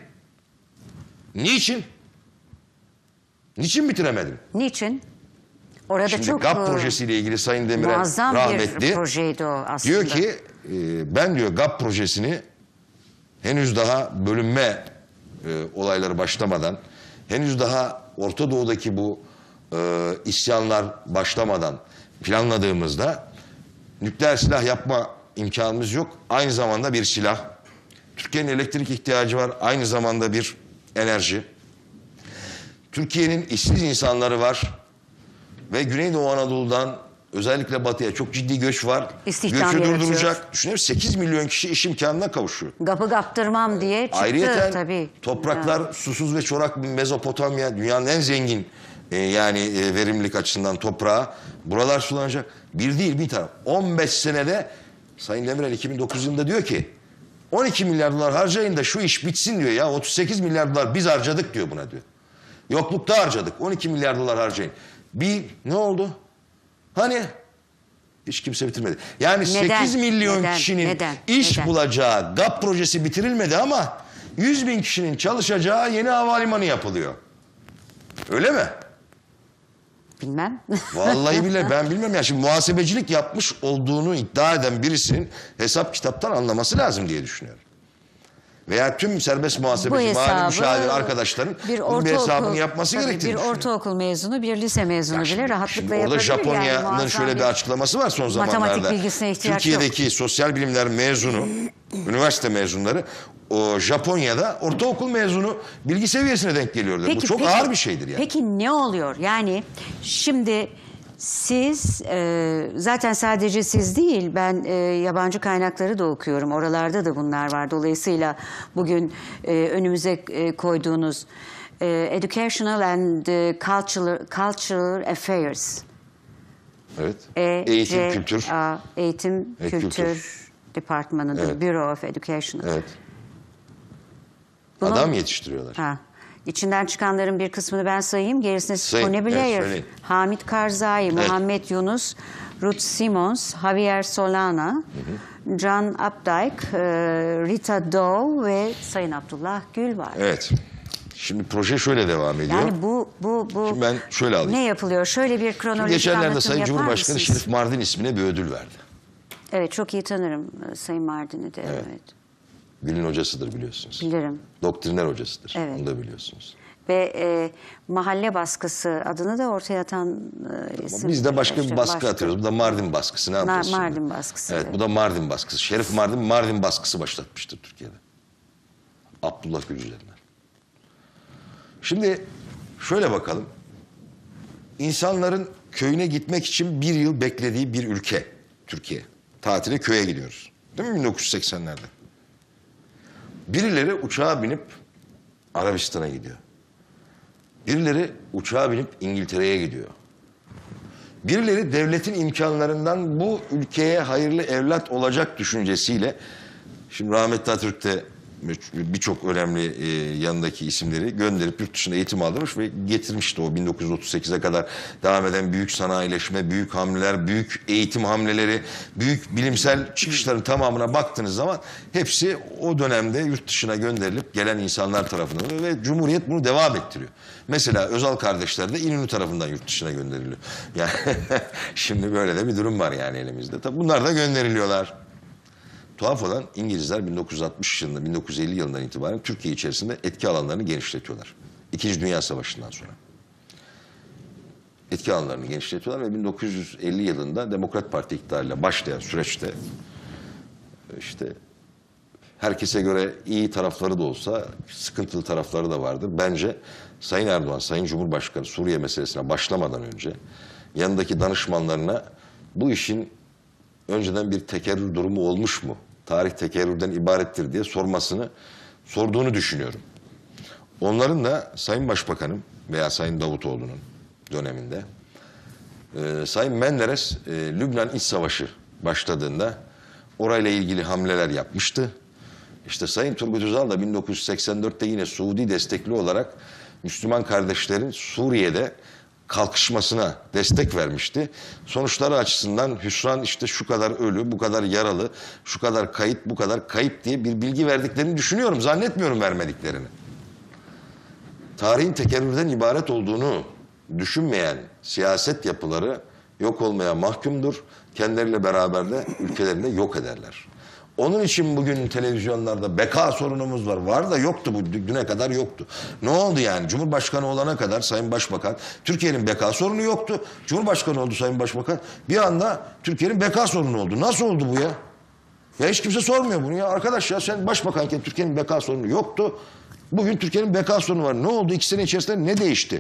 Niçin? Niçin bitiremedin? Niçin? Orada Şimdi çok GAP projesiyle ilgili Sayın Demirel muazzam rahmetli bir projeydi o aslında. diyor ki ben diyor GAP projesini henüz daha bölünme olayları başlamadan, henüz daha Orta Doğu'daki bu isyanlar başlamadan planladığımızda nükleer silah yapma imkanımız yok. Aynı zamanda bir silah. Türkiye'nin elektrik ihtiyacı var. Aynı zamanda bir enerji. Türkiye'nin işsiz insanları var. Ve Güneydoğu Anadolu'dan özellikle batıya çok ciddi göç var. İstihdam Göçü yaratıyor. durduracak. Düşünün, 8 milyon kişi iş imkanına kavuşuyor. Gapı kaptırmam diye çıktı Ayrıyeten tabii. topraklar Yani. susuz ve çorak bir Mezopotamya, dünyanın en zengin verimlilik açısından toprağı. Buralar sulanacak. Bir değil, bir taraf. 15 senede Sayın Demirel 2009 yılında diyor ki 12 milyar dolar harcayın da şu iş bitsin diyor ya. 38 milyar dolar biz harcadık diyor buna diyor. Yoklukta harcadık. 12 milyar dolar harcayın. Ne oldu? Hani? Hiç kimse bitirmedi. Yani Neden? 8 milyon kişinin iş bulacağı GAP projesi bitirilmedi ama 100 bin kişinin çalışacağı yeni havalimanı yapılıyor. Öyle mi? Bilmem. Vallahi bile ben bilmem ya. Şimdi muhasebecilik yapmış olduğunu iddia eden birisinin hesap kitaptan anlaması lazım diye düşünüyorum. Veya tüm serbest muhasebeci, mali müşavir arkadaşların bir hesabını yapması gerektiğini düşünüyorum. Bir ortaokul mezunu, bir lise mezunu bile rahatlıkla yapabilir. Orada Japonya'nın yani şöyle bir açıklaması var son zamanlarda. Matematik bilgisine ihtiyaç Türkiye'deki sosyal bilimler mezunu, üniversite mezunları o Japonya'da ortaokul mezunu bilgi seviyesine denk geliyorlar. Bu çok ağır bir şeydir yani. Peki ne oluyor? Yani şimdi siz zaten sadece siz değil, ben yabancı kaynakları da okuyorum. Oralarda da bunlar var. Dolayısıyla bugün önümüze koyduğunuz Educational and Cultural Affairs. Evet. Eğitim, kültür. Eğitim, kültür Departmanı'dır. Evet. Bureau of Education. Evet. Adam yetiştiriyorlar. Ha. İçinden çıkanların bir kısmını ben sayayım. Gerisine Sayın, Tony Blair, evet, Hamit Karzai, Muhammed Yunus, Ruth Simmons, Javier Solana, Can Updike, Rita Dow ve Sayın Abdullah Gül var. Evet. Şimdi proje şöyle devam ediyor. Yani bu Şimdi ben şöyle alayım. ne yapılıyor? Şöyle bir kronolojik Geçenlerde anlatım Sayın yapar Cumhurbaşkanı mısınız? Şerif Mardin ismine bir ödül verdi. Evet, çok iyi tanırım Sayın Mardin'i de. Evet. Gül'ün hocasıdır biliyorsunuz. Bilirim. Doktriner hocasıdır. Evet. Onu da biliyorsunuz. Ve mahalle baskısı adını da ortaya atan isim. Biz de başka bir baskı atıyoruz. Bu da Mardin baskısı. Ne yapıyorsun? Mardin baskısı. Evet, bu da Mardin baskısı. Şerif Mardin baskısı başlatmıştır Türkiye'de. Abdullah Gül üzerinden. Şimdi şöyle bakalım. İnsanların köyüne gitmek için bir yıl beklediği bir ülke Türkiye. Tatile köye gidiyoruz. Değil mi 1980'lerde? Birileri uçağa binip Arabistan'a gidiyor. Birileri uçağa binip İngiltere'ye gidiyor. Birileri devletin imkanlarından bu ülkeye hayırlı evlat olacak düşüncesiyle, şimdi rahmetli Atatürk de birçok önemli yanındaki isimleri gönderip yurt dışında eğitim aldırmış ve getirmişti o 1938'e kadar devam eden büyük sanayileşme, büyük hamleler, büyük eğitim hamleleri, büyük bilimsel çıkışların tamamına baktığınız zaman hepsi o dönemde yurt dışına gönderilip gelen insanlar tarafından ve Cumhuriyet bunu devam ettiriyor. Mesela Özal kardeşler de İnönü tarafından yurt dışına gönderiliyor. Yani şimdi böyle de bir durum var yani elimizde. Tabii bunlar da gönderiliyorlar. Tuhaf olan İngilizler 1960 yılında, 1950 yılından itibaren Türkiye içerisinde etki alanlarını genişletiyorlar. İkinci Dünya Savaşı'ndan sonra. Etki alanlarını genişletiyorlar ve 1950 yılında Demokrat Parti iktidarıyla başlayan süreçte işte herkese göre iyi tarafları da olsa sıkıntılı tarafları da vardır. Bence Sayın Erdoğan, Sayın Cumhurbaşkanı Suriye meselesine başlamadan önce yanındaki danışmanlarına bu işin önceden bir tekerrür durumu olmuş mu? Tarih tekerrürden ibarettir diye sorduğunu düşünüyorum. Onların da Sayın Başbakanım veya Sayın Davutoğlu'nun döneminde Sayın Menderes Lübnan İç Savaşı başladığında orayla ilgili hamleler yapmıştı. İşte Sayın Turgut Özal da 1984'te yine Suudi destekli olarak Müslüman kardeşlerin Suriye'de kalkışmasına destek vermişti. Sonuçları açısından hüsran işte şu kadar ölü, bu kadar yaralı, şu kadar kayıp, bu kadar kayıp diye bir bilgi verdiklerini düşünüyorum. Zannetmiyorum vermediklerini. Tarihin tekerrürden ibaret olduğunu düşünmeyen siyaset yapıları yok olmaya mahkumdur. Kendileriyle beraber de ülkelerini yok ederler. Onun için bugün televizyonlarda beka sorunumuz var. Var da yoktu bu. Düne kadar yoktu. Ne oldu yani? Cumhurbaşkanı olana kadar Sayın Başbakan Türkiye'nin beka sorunu yoktu. Cumhurbaşkanı oldu Sayın Başbakan. Bir anda Türkiye'nin beka sorunu oldu. Nasıl oldu bu ya? Ya hiç kimse sormuyor bunu ya. Arkadaş ya sen başbakanken Türkiye'nin beka sorunu yoktu. Bugün Türkiye'nin beka sorunu var. Ne oldu? 2 sene içerisinde ne değişti?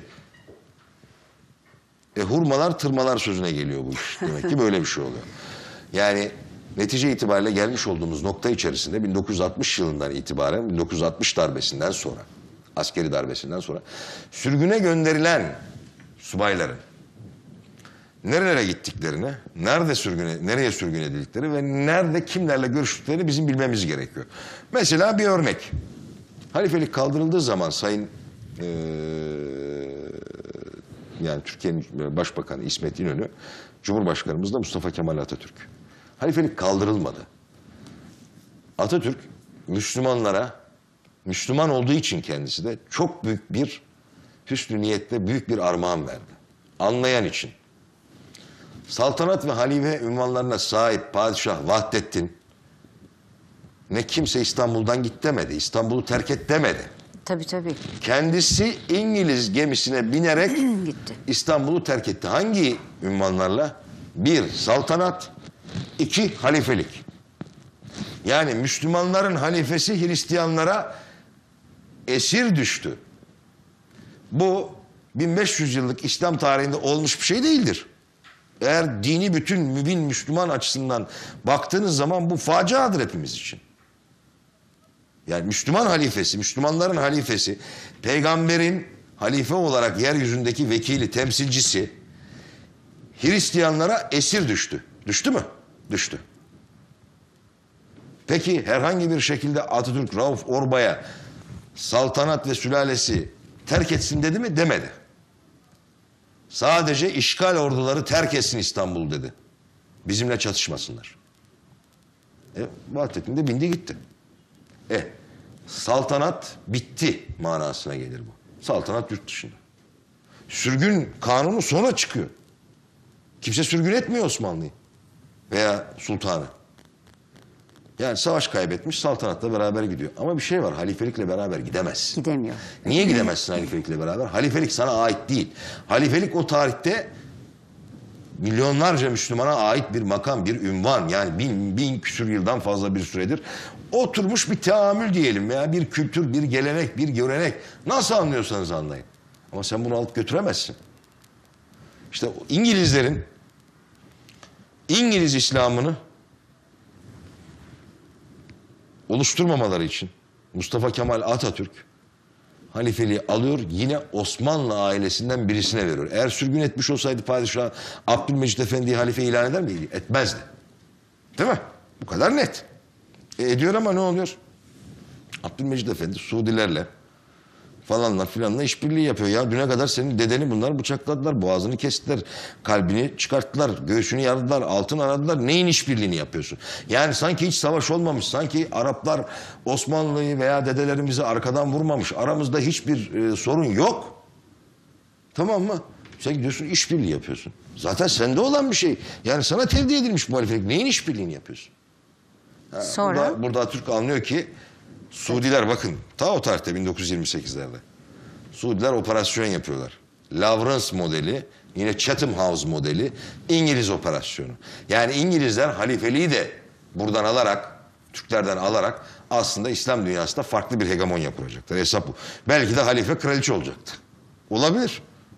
Hurmalar tırmalar sözüne geliyor bu iş. Demek ki böyle bir şey oluyor. Yani netice itibariyle gelmiş olduğumuz nokta içerisinde 1960 yılından itibaren 1960 darbesinden sonra, askeri darbesinden sonra sürgüne gönderilen subayların nerelere gittiklerini, nereye sürgün edildikleri ve nerede kimlerle görüştüklerini bizim bilmemiz gerekiyor. Mesela bir örnek. Halifelik kaldırıldığı zaman Sayın yani Türkiye'nin Başbakanı İsmet İnönü, Cumhurbaşkanımız da Mustafa Kemal Atatürk. Halifelik kaldırılmadı. Atatürk Müslümanlara, Müslüman olduğu için kendisi de çok büyük bir hüsnü niyetle büyük bir armağan verdi. Anlayan için. Saltanat ve halife ünvanlarına sahip Padişah Vahdettin ne kimse İstanbul'dan git demedi. İstanbul'u terk et demedi. Tabii tabii. Kendisi İngiliz gemisine binerek Gitti. İstanbul'u terk etti. Hangi ünvanlarla? 1. Saltanat, 2. Halifelik. Yani Müslümanların halifesi Hristiyanlara esir düştü. Bu 1500 yıllık İslam tarihinde olmuş bir şey değildir. Eğer dini bütün mübin Müslüman açısından baktığınız zaman bu faciadır hepimiz için. Yani Müslüman halifesi, Müslümanların halifesi, peygamberin halife olarak yeryüzündeki vekili, temsilcisi Hristiyanlara esir düştü. Düştü mü? Düştü. Peki herhangi bir şekilde Atatürk, Rauf Orbay'a saltanat ve sülalesi terk etsin dedi mi? Demedi. Sadece işgal orduları terk etsin İstanbul dedi. Bizimle çatışmasınlar. Vahdettin de bindi gitti. Saltanat bitti manasına gelir bu. Saltanat yurt dışında. Sürgün kanunu sonra çıkıyor. Kimse sürgün etmiyor Osmanlı'yı veya sultanı. Yani savaş kaybetmiş saltanatla beraber gidiyor. Ama bir şey var, halifelikle beraber gidemez. Gidemiyor. Niye gidemezsin halifelikle beraber? Halifelik sana ait değil. Halifelik o tarihte milyonlarca Müslümana ait bir makam, bir ünvan. Yani bin küsür yıldan fazla bir süredir oturmuş bir teamül diyelim veya bir kültür, bir gelenek, bir görenek. Nasıl anlıyorsanız anlayın. Ama sen bunu alıp götüremezsin. İşte İngilizlerin İngiliz İslam'ını oluşturmamaları için Mustafa Kemal Atatürk halifeliği alıyor, yine Osmanlı ailesinden birisine veriyor. Eğer sürgün etmiş olsaydı padişah Abdülmecit Efendi'yi halife ilan eder miydi? Etmezdi. Değil mi? Bu kadar net. Ediyor ama ne oluyor? Abdülmecid Efendi Suudilerle falanla filanla işbirliği yapıyor. Ya düne kadar senin dedeni bunlar bıçakladılar, boğazını kestiler, kalbini çıkarttılar, göğsünü yardılar, altın aradılar. Neyin işbirliğini yapıyorsun? Yani sanki hiç savaş olmamış, sanki Araplar Osmanlı'yı veya dedelerimizi arkadan vurmamış, aramızda hiçbir sorun yok. Tamam mı? Sen gidiyorsun işbirliği yapıyorsun. Zaten sende olan bir şey. Yani sana tevdi edilmiş muhalefet. Neyin işbirliğini yapıyorsun? Sonra? Burada Atatürk anlıyor ki Suudiler bakın ta o tarihte 1928'lerde Suudiler operasyon yapıyorlar. Lawrence modeli, yine Chatham House modeli İngiliz operasyonu. Yani İngilizler halifeliği de buradan alarak, Türklerden alarak aslında İslam dünyasında farklı bir hegemonya kuracaklar. Hesap bu. Belki de halife kraliçe olacaktı. Olabilir.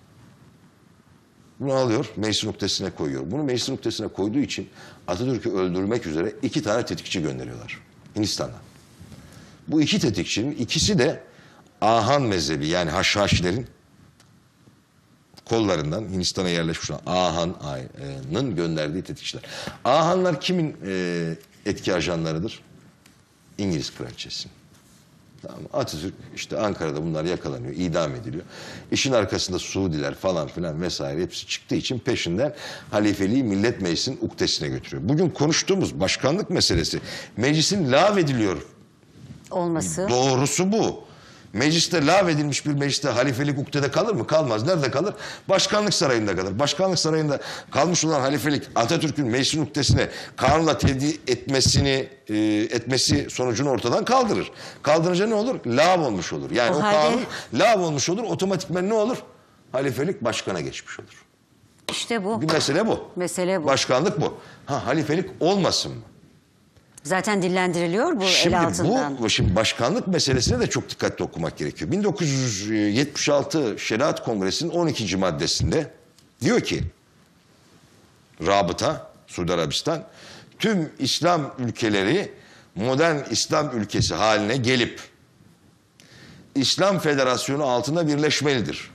Bunu alıyor, meclis noktasına koyuyor. Bunu meclis noktasına koyduğu için Atatürk'ü öldürmek üzere 2 tane tetikçi gönderiyorlar Hindistan'a. Bu 2 tetikçinin ikisi de Ahan mezhebi, yani Haşhaşilerin kollarından Hindistan'a yerleşmiş olan Ahan'ın gönderdiği tetikçiler. Ahanlar kimin etki ajanlarıdır? İngiliz kraliçesinin. Tamam. Atatürk işte Ankara'da bunlar yakalanıyor, idam ediliyor. İşin arkasında Suudiler falan filan vesaire hepsi çıktığı için peşinden halifeliği Millet Meclisi'nin uktesine götürüyor. Bugün konuştuğumuz başkanlık meselesi meclisin lağvediliyor Olması. Doğrusu bu. Mecliste lağvedilmiş bir mecliste halifelik uktede kalır mı? Kalmaz. Nerede kalır? Başkanlık sarayında kalır. Başkanlık sarayında kalmış olan halifelik Atatürk'ün meclisin uktesine kanunla tevdi etmesi sonucunu ortadan kaldırır. Kaldırınca ne olur? Lağv olmuş olur. Yani o kanun lağv olmuş olur. Otomatikmen ne olur? Halifelik başkana geçmiş olur. İşte bu. Bir mesele bu. Mesele bu. Başkanlık bu. Halifelik olmasın mı? Zaten dillendiriliyor bu el altından. Şimdi başkanlık meselesine de çok dikkatli okumak gerekiyor. 1976 Şeriat Kongresi'nin 12. maddesinde diyor ki Rabıta, Suudi Arabistan tüm İslam ülkeleri modern İslam ülkesi haline gelip İslam Federasyonu altında birleşmelidir.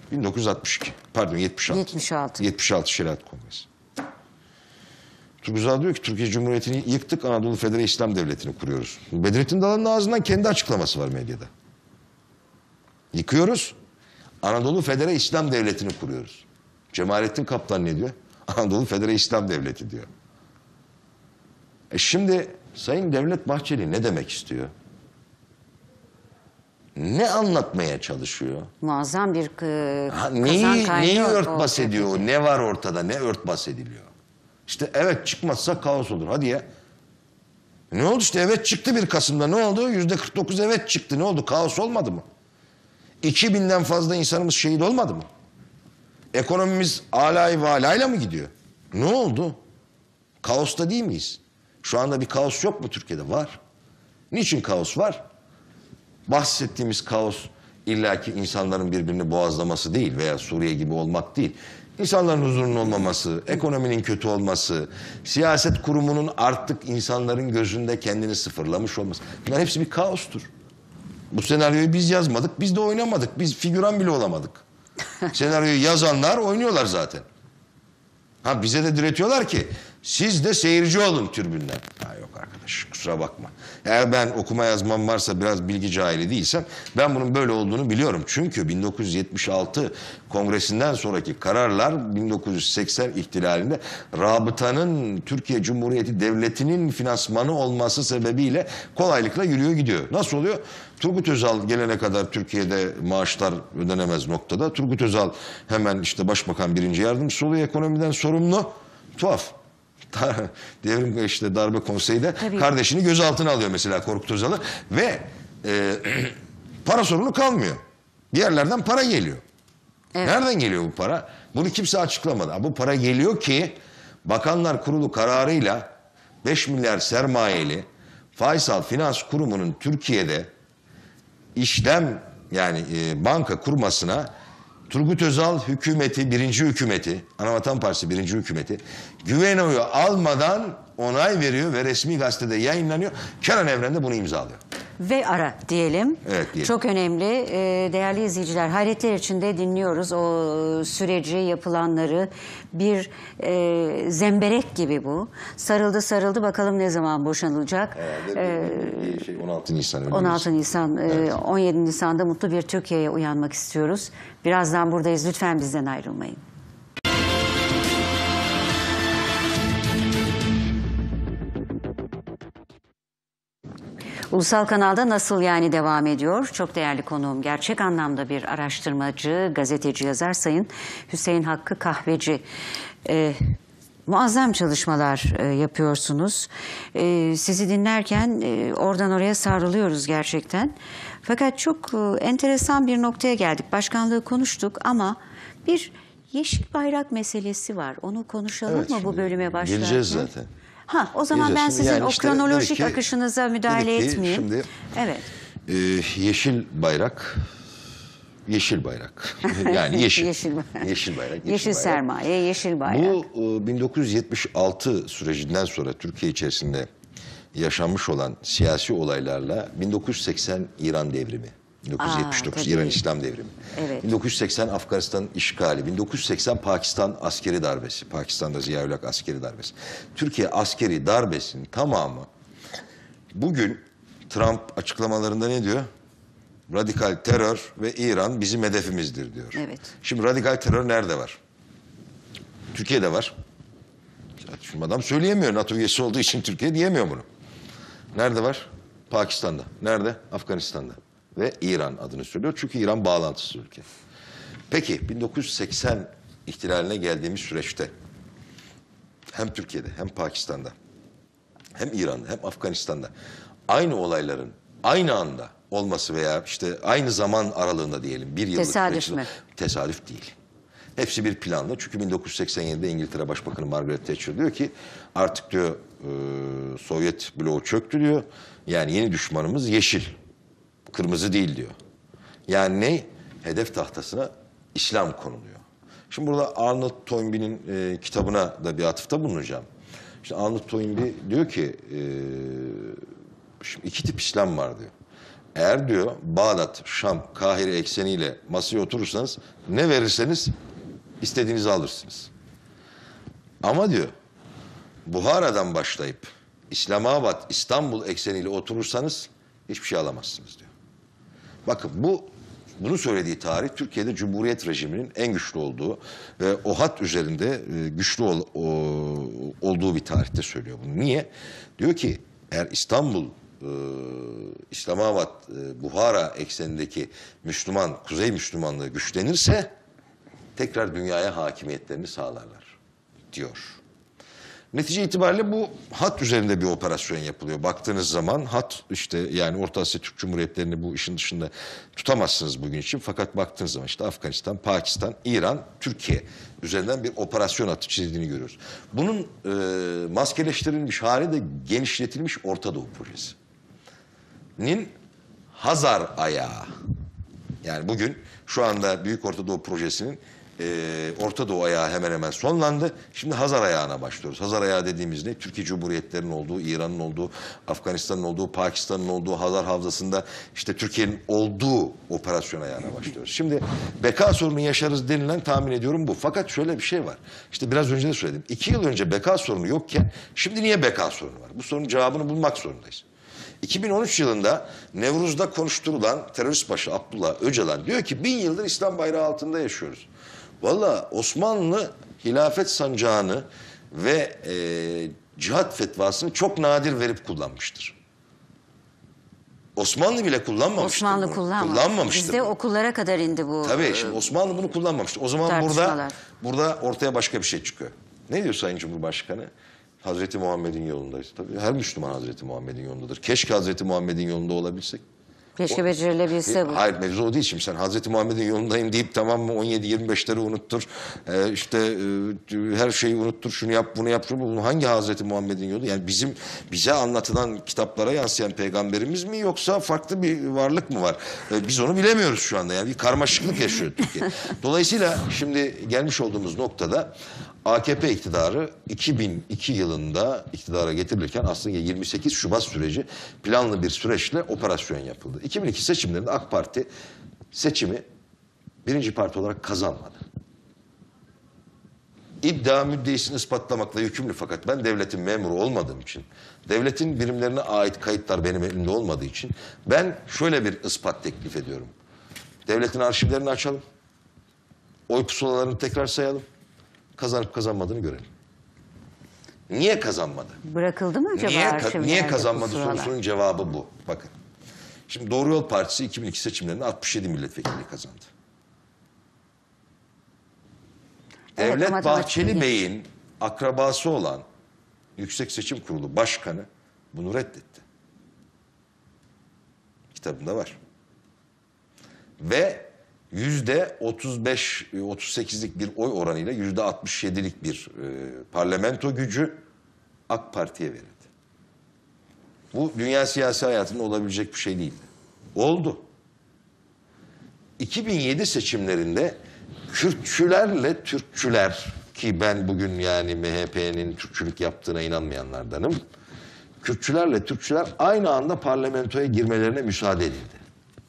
76 Şeriat Kongresi. Turgut Özal diyor ki Türkiye Cumhuriyeti'ni yıktık, Anadolu Federe İslam Devleti'ni kuruyoruz. Bedrettin Dalan'ın ağzından kendi açıklaması var medyada. Yıkıyoruz, Anadolu Federe İslam Devleti'ni kuruyoruz. Cemalettin Kaplan ne diyor? Anadolu Federe İslam Devleti diyor. Şimdi Sayın Devlet Bahçeli ne demek istiyor? Ne anlatmaya çalışıyor? Muazzam bir kazan Neyi kaynağı örtbas ediyor? Ne var ortada? Ne örtbas ediliyor? İşte evet çıkmazsa kaos olur. Hadi ya. Ne oldu işte evet çıktı 1 Kasım'da ne oldu? %49 evet çıktı. Ne oldu? Kaos olmadı mı? 2000'den fazla insanımız şehit olmadı mı? Ekonomimiz alay valayla mı gidiyor? Ne oldu? Kaosta değil miyiz? Şu anda bir kaos yok mu Türkiye'de? Var. Niçin kaos var? Bahsettiğimiz kaos illaki insanların birbirini boğazlaması değil veya Suriye gibi olmak değil. İnsanların huzurunun olmaması, ekonominin kötü olması, siyaset kurumunun artık insanların gözünde kendini sıfırlamış olması. Bunlar hepsi bir kaostur. Bu senaryoyu biz yazmadık, biz de oynamadık. Biz figüran bile olamadık. Senaryoyu yazanlar oynuyorlar zaten. Bize de diretiyorlar ki siz de seyirci olun tribünden. Yok arkadaş kusura bakma. Eğer ben okuma yazmam varsa biraz bilgi cahili değilsem ben bunun böyle olduğunu biliyorum. Çünkü 1976 kongresinden sonraki kararlar 1980 ihtilalinde rabıtanın Türkiye Cumhuriyeti Devleti'nin finansmanı olması sebebiyle kolaylıkla yürüyor gidiyor. Nasıl oluyor? Turgut Özal gelene kadar Türkiye'de maaşlar ödenemez noktada. Turgut Özal hemen işte Başbakan 1. Yardımcısı oluyor ekonomiden sorumlu. Tuhaf. Devrim işte darbe konseyinde kardeşini gözaltına alıyor mesela Korkut Özal'ı ve para sorunu kalmıyor. Bir yerlerden para geliyor. Evet. Nereden geliyor bu para? Bunu kimse açıklamadı. Bu para geliyor ki Bakanlar Kurulu kararıyla 5 milyar sermayeli Faysal Finans Kurumu'nun Türkiye'de işlem yani banka kurmasına Turgut Özal hükümeti, 1. hükümeti, Anavatan Partisi 1. hükümeti güven oyu almadan onay veriyor ve resmi gazetede yayınlanıyor. Kenan Evren de bunu imzalıyor. ve ara diyelim. Evet, diyelim. Çok önemli. Değerli izleyiciler, hayretler içinde dinliyoruz o süreci, yapılanları. Bir zemberek gibi bu. Sarıldı sarıldı, bakalım ne zaman boşanılacak. 16 Nisan öyle 16 Nisan, 17 Nisan'da mutlu bir Türkiye'ye uyanmak istiyoruz. Birazdan buradayız. Lütfen bizden ayrılmayın. Ulusal Kanal'da Nasıl Yani devam ediyor. Çok değerli konuğum, gerçek anlamda bir araştırmacı, gazeteci, yazar Sayın Hüseyin Hakkı Kahveci. Muazzam çalışmalar yapıyorsunuz. Sizi dinlerken oradan oraya savruluyoruz gerçekten. Fakat çok enteresan bir noktaya geldik. Başkanlığı konuştuk ama bir yeşil bayrak meselesi var. Onu konuşalım Evet, mı bu şimdi bölüme başlarken? geleceğiz zaten. O zaman ben Geleceğiz. sizin Yani o işte kronolojik dedik ki- akışınıza müdahale dedik ki etmeyeyim. Şimdi Evet. yeşil bayrak, yeşil bayrak. Yani yeşil. Yeşil bayrak. Yeşil bayrak. Yeşil bayrak. sermaye, yeşil bayrak. Bu 1976 sürecinden sonra Türkiye içerisinde yaşanmış olan siyasi olaylarla 1980 İran devrimi, 1979 tabii. İran İslam devrimi, Evet. 1980 Afganistan işgali, 1980 Pakistan askeri darbesi, Pakistan'da Ziya-ül Hak askeri darbesi. Türkiye askeri darbesinin tamamı bugün Trump açıklamalarında ne diyor? Radikal terör ve İran bizim hedefimizdir diyor. Evet. Şimdi radikal terör nerede var? Türkiye'de var. Şimdi adam söyleyemiyor. NATO üyesi olduğu için Türkiye diyemiyor bunu. Nerede var? Pakistan'da. Nerede? Afganistan'da. Ve İran adını söylüyor. Çünkü İran bağlantısız ülke. Peki 1980 ihtilaline geldiğimiz süreçte hem Türkiye'de hem Pakistan'da hem İran'da hem Afganistan'da aynı olayların aynı anda olması veya işte aynı zaman aralığında diyelim bir yıllık Tesadüf süreçte- mü? Tesadüf değil. Hepsi bir planla. Çünkü 1987'de İngiltere Başbakanı Margaret Thatcher diyor ki artık diyor Sovyet bloğu çöktü diyor. Yani yeni düşmanımız yeşil. Kırmızı değil diyor. Yani ne? Hedef tahtasına İslam konuluyor. Şimdi burada Arnold Toynbee'nin kitabına da bir atıfta bulunacağım. İşte Arnold Toynbee diyor ki şimdi iki tip İslam var diyor. Eğer diyor Bağdat, Şam, Kahire ekseniyle masaya oturursanız ne verirseniz istediğinizi alırsınız. Ama diyor Buhara'dan başlayıp İslamabad, İstanbul ekseniyle oturursanız hiçbir şey alamazsınız diyor. Bakın bunu söylediği tarih Türkiye'de Cumhuriyet rejiminin en güçlü olduğu ve o hat üzerinde güçlü olduğu bir tarihte söylüyor bunu. Niye? Diyor ki eğer İstanbul, İslamabad, Buhara eksenindeki Müslüman, Kuzey Müslümanlığı güçlenirse tekrar dünyaya hakimiyetlerini sağlarlar diyor. Netice itibariyle bu hat üzerinde bir operasyon yapılıyor. Baktığınız zaman hat işte yani Orta Asya Türk Cumhuriyetlerini bu işin dışında tutamazsınız bugün için. Fakat baktığınız zaman işte Afganistan, Pakistan, İran, Türkiye üzerinden bir operasyon hattı çizdiğini görüyoruz. Bunun maskeleştirilmiş hali de genişletilmiş Orta Doğu Projesi'nin Hazar ayağı. Yani bugün şu anda Büyük Orta Doğu Projesi'nin Orta Doğu ayağı hemen hemen sonlandı. Şimdi Hazar ayağına başlıyoruz. Hazar ayağı dediğimiz ne? Türkiye Cumhuriyetlerinin olduğu, İran'ın olduğu, Afganistan'ın olduğu, Pakistan'ın olduğu Hazar Havzası'nda işte Türkiye'nin olduğu operasyon ayağına başlıyoruz. Şimdi beka sorunu yaşarız denilen tahmin ediyorum bu. Fakat şöyle bir şey var. İşte biraz önce de söyledim. 2 yıl önce beka sorunu yokken şimdi niye beka sorunu var? Bu sorunun cevabını bulmak zorundayız. 2013 yılında Nevruz'da konuşturulan terörist başı Abdullah Öcalan diyor ki 1000 yıldır İslam bayrağı altında yaşıyoruz. Valla Osmanlı hilafet sancağını ve cihat fetvasını çok nadir verip kullanmıştır. Osmanlı bile kullanmamıştır. Osmanlı bunu. kullanmamıştır. Bizde bunu. okullara kadar indi bu. Tabii şimdi Osmanlı bunu kullanmamıştır. O zaman tartışmalar. burada ortaya başka bir şey çıkıyor. Ne diyor Sayın Cumhurbaşkanı? Hazreti Muhammed'in yolundayız. Tabii her Müslüman Hazreti Muhammed'in yolundadır. Keşke Hazreti Muhammed'in yolunda olabilsek. Keşke becerilebilse bu. Hayır mevzu o değil. Şimdi sen Hazreti Muhammed'in yolundayım deyip tamam mı 17-25'leri unuttur. Her şeyi unuttur. Şunu yap bunu yap. Bu hangi Hazreti Muhammed'in yolu? Yani bize anlatılan kitaplara yansıyan peygamberimiz mi yoksa farklı bir varlık mı var? Biz onu bilemiyoruz şu anda. Yani bir karmaşıklık yaşıyor Türkiye. Dolayısıyla şimdi gelmiş olduğumuz noktada AKP iktidarı 2002 yılında iktidara getirilirken aslında 28 Şubat süreci planlı bir süreçle operasyon yapıldı. 2002 seçimlerinde AK Parti seçimi birinci parti olarak kazanmadı. İddia müddeisini ispatlamakla yükümlü, fakat ben devletin memuru olmadığım için, devletin birimlerine ait kayıtlar benim elimde olmadığı için ben şöyle bir ispat teklif ediyorum. Devletin arşivlerini açalım, oy pusulalarını tekrar sayalım, kazanıp kazanmadığını görelim. Niye kazanmadı? Bırakıldı mı acaba arşivlerde Niye kazanmadı pusulalar? sorusunun cevabı bu. Bakın. Şimdi Doğru Yol Partisi 2002 seçimlerinde 67 milletvekili kazandı. Evet, Devlet ama Bahçeli tabii- Bey'in akrabası olan Yüksek Seçim Kurulu Başkanı bunu reddetti. Kitabında var. Ve %35-38'lik bir oy oranıyla %67'lik bir parlamento gücü AK Parti'ye verildi. Bu dünya siyasi hayatında olabilecek bir şey değildi. Oldu. 2007 seçimlerinde Kürtçülerle Türkçüler, ki ben bugün yani MHP'nin Türkçülük yaptığına inanmayanlardanım. Kürtçülerle Türkçüler aynı anda parlamentoya girmelerine müsaade edildi.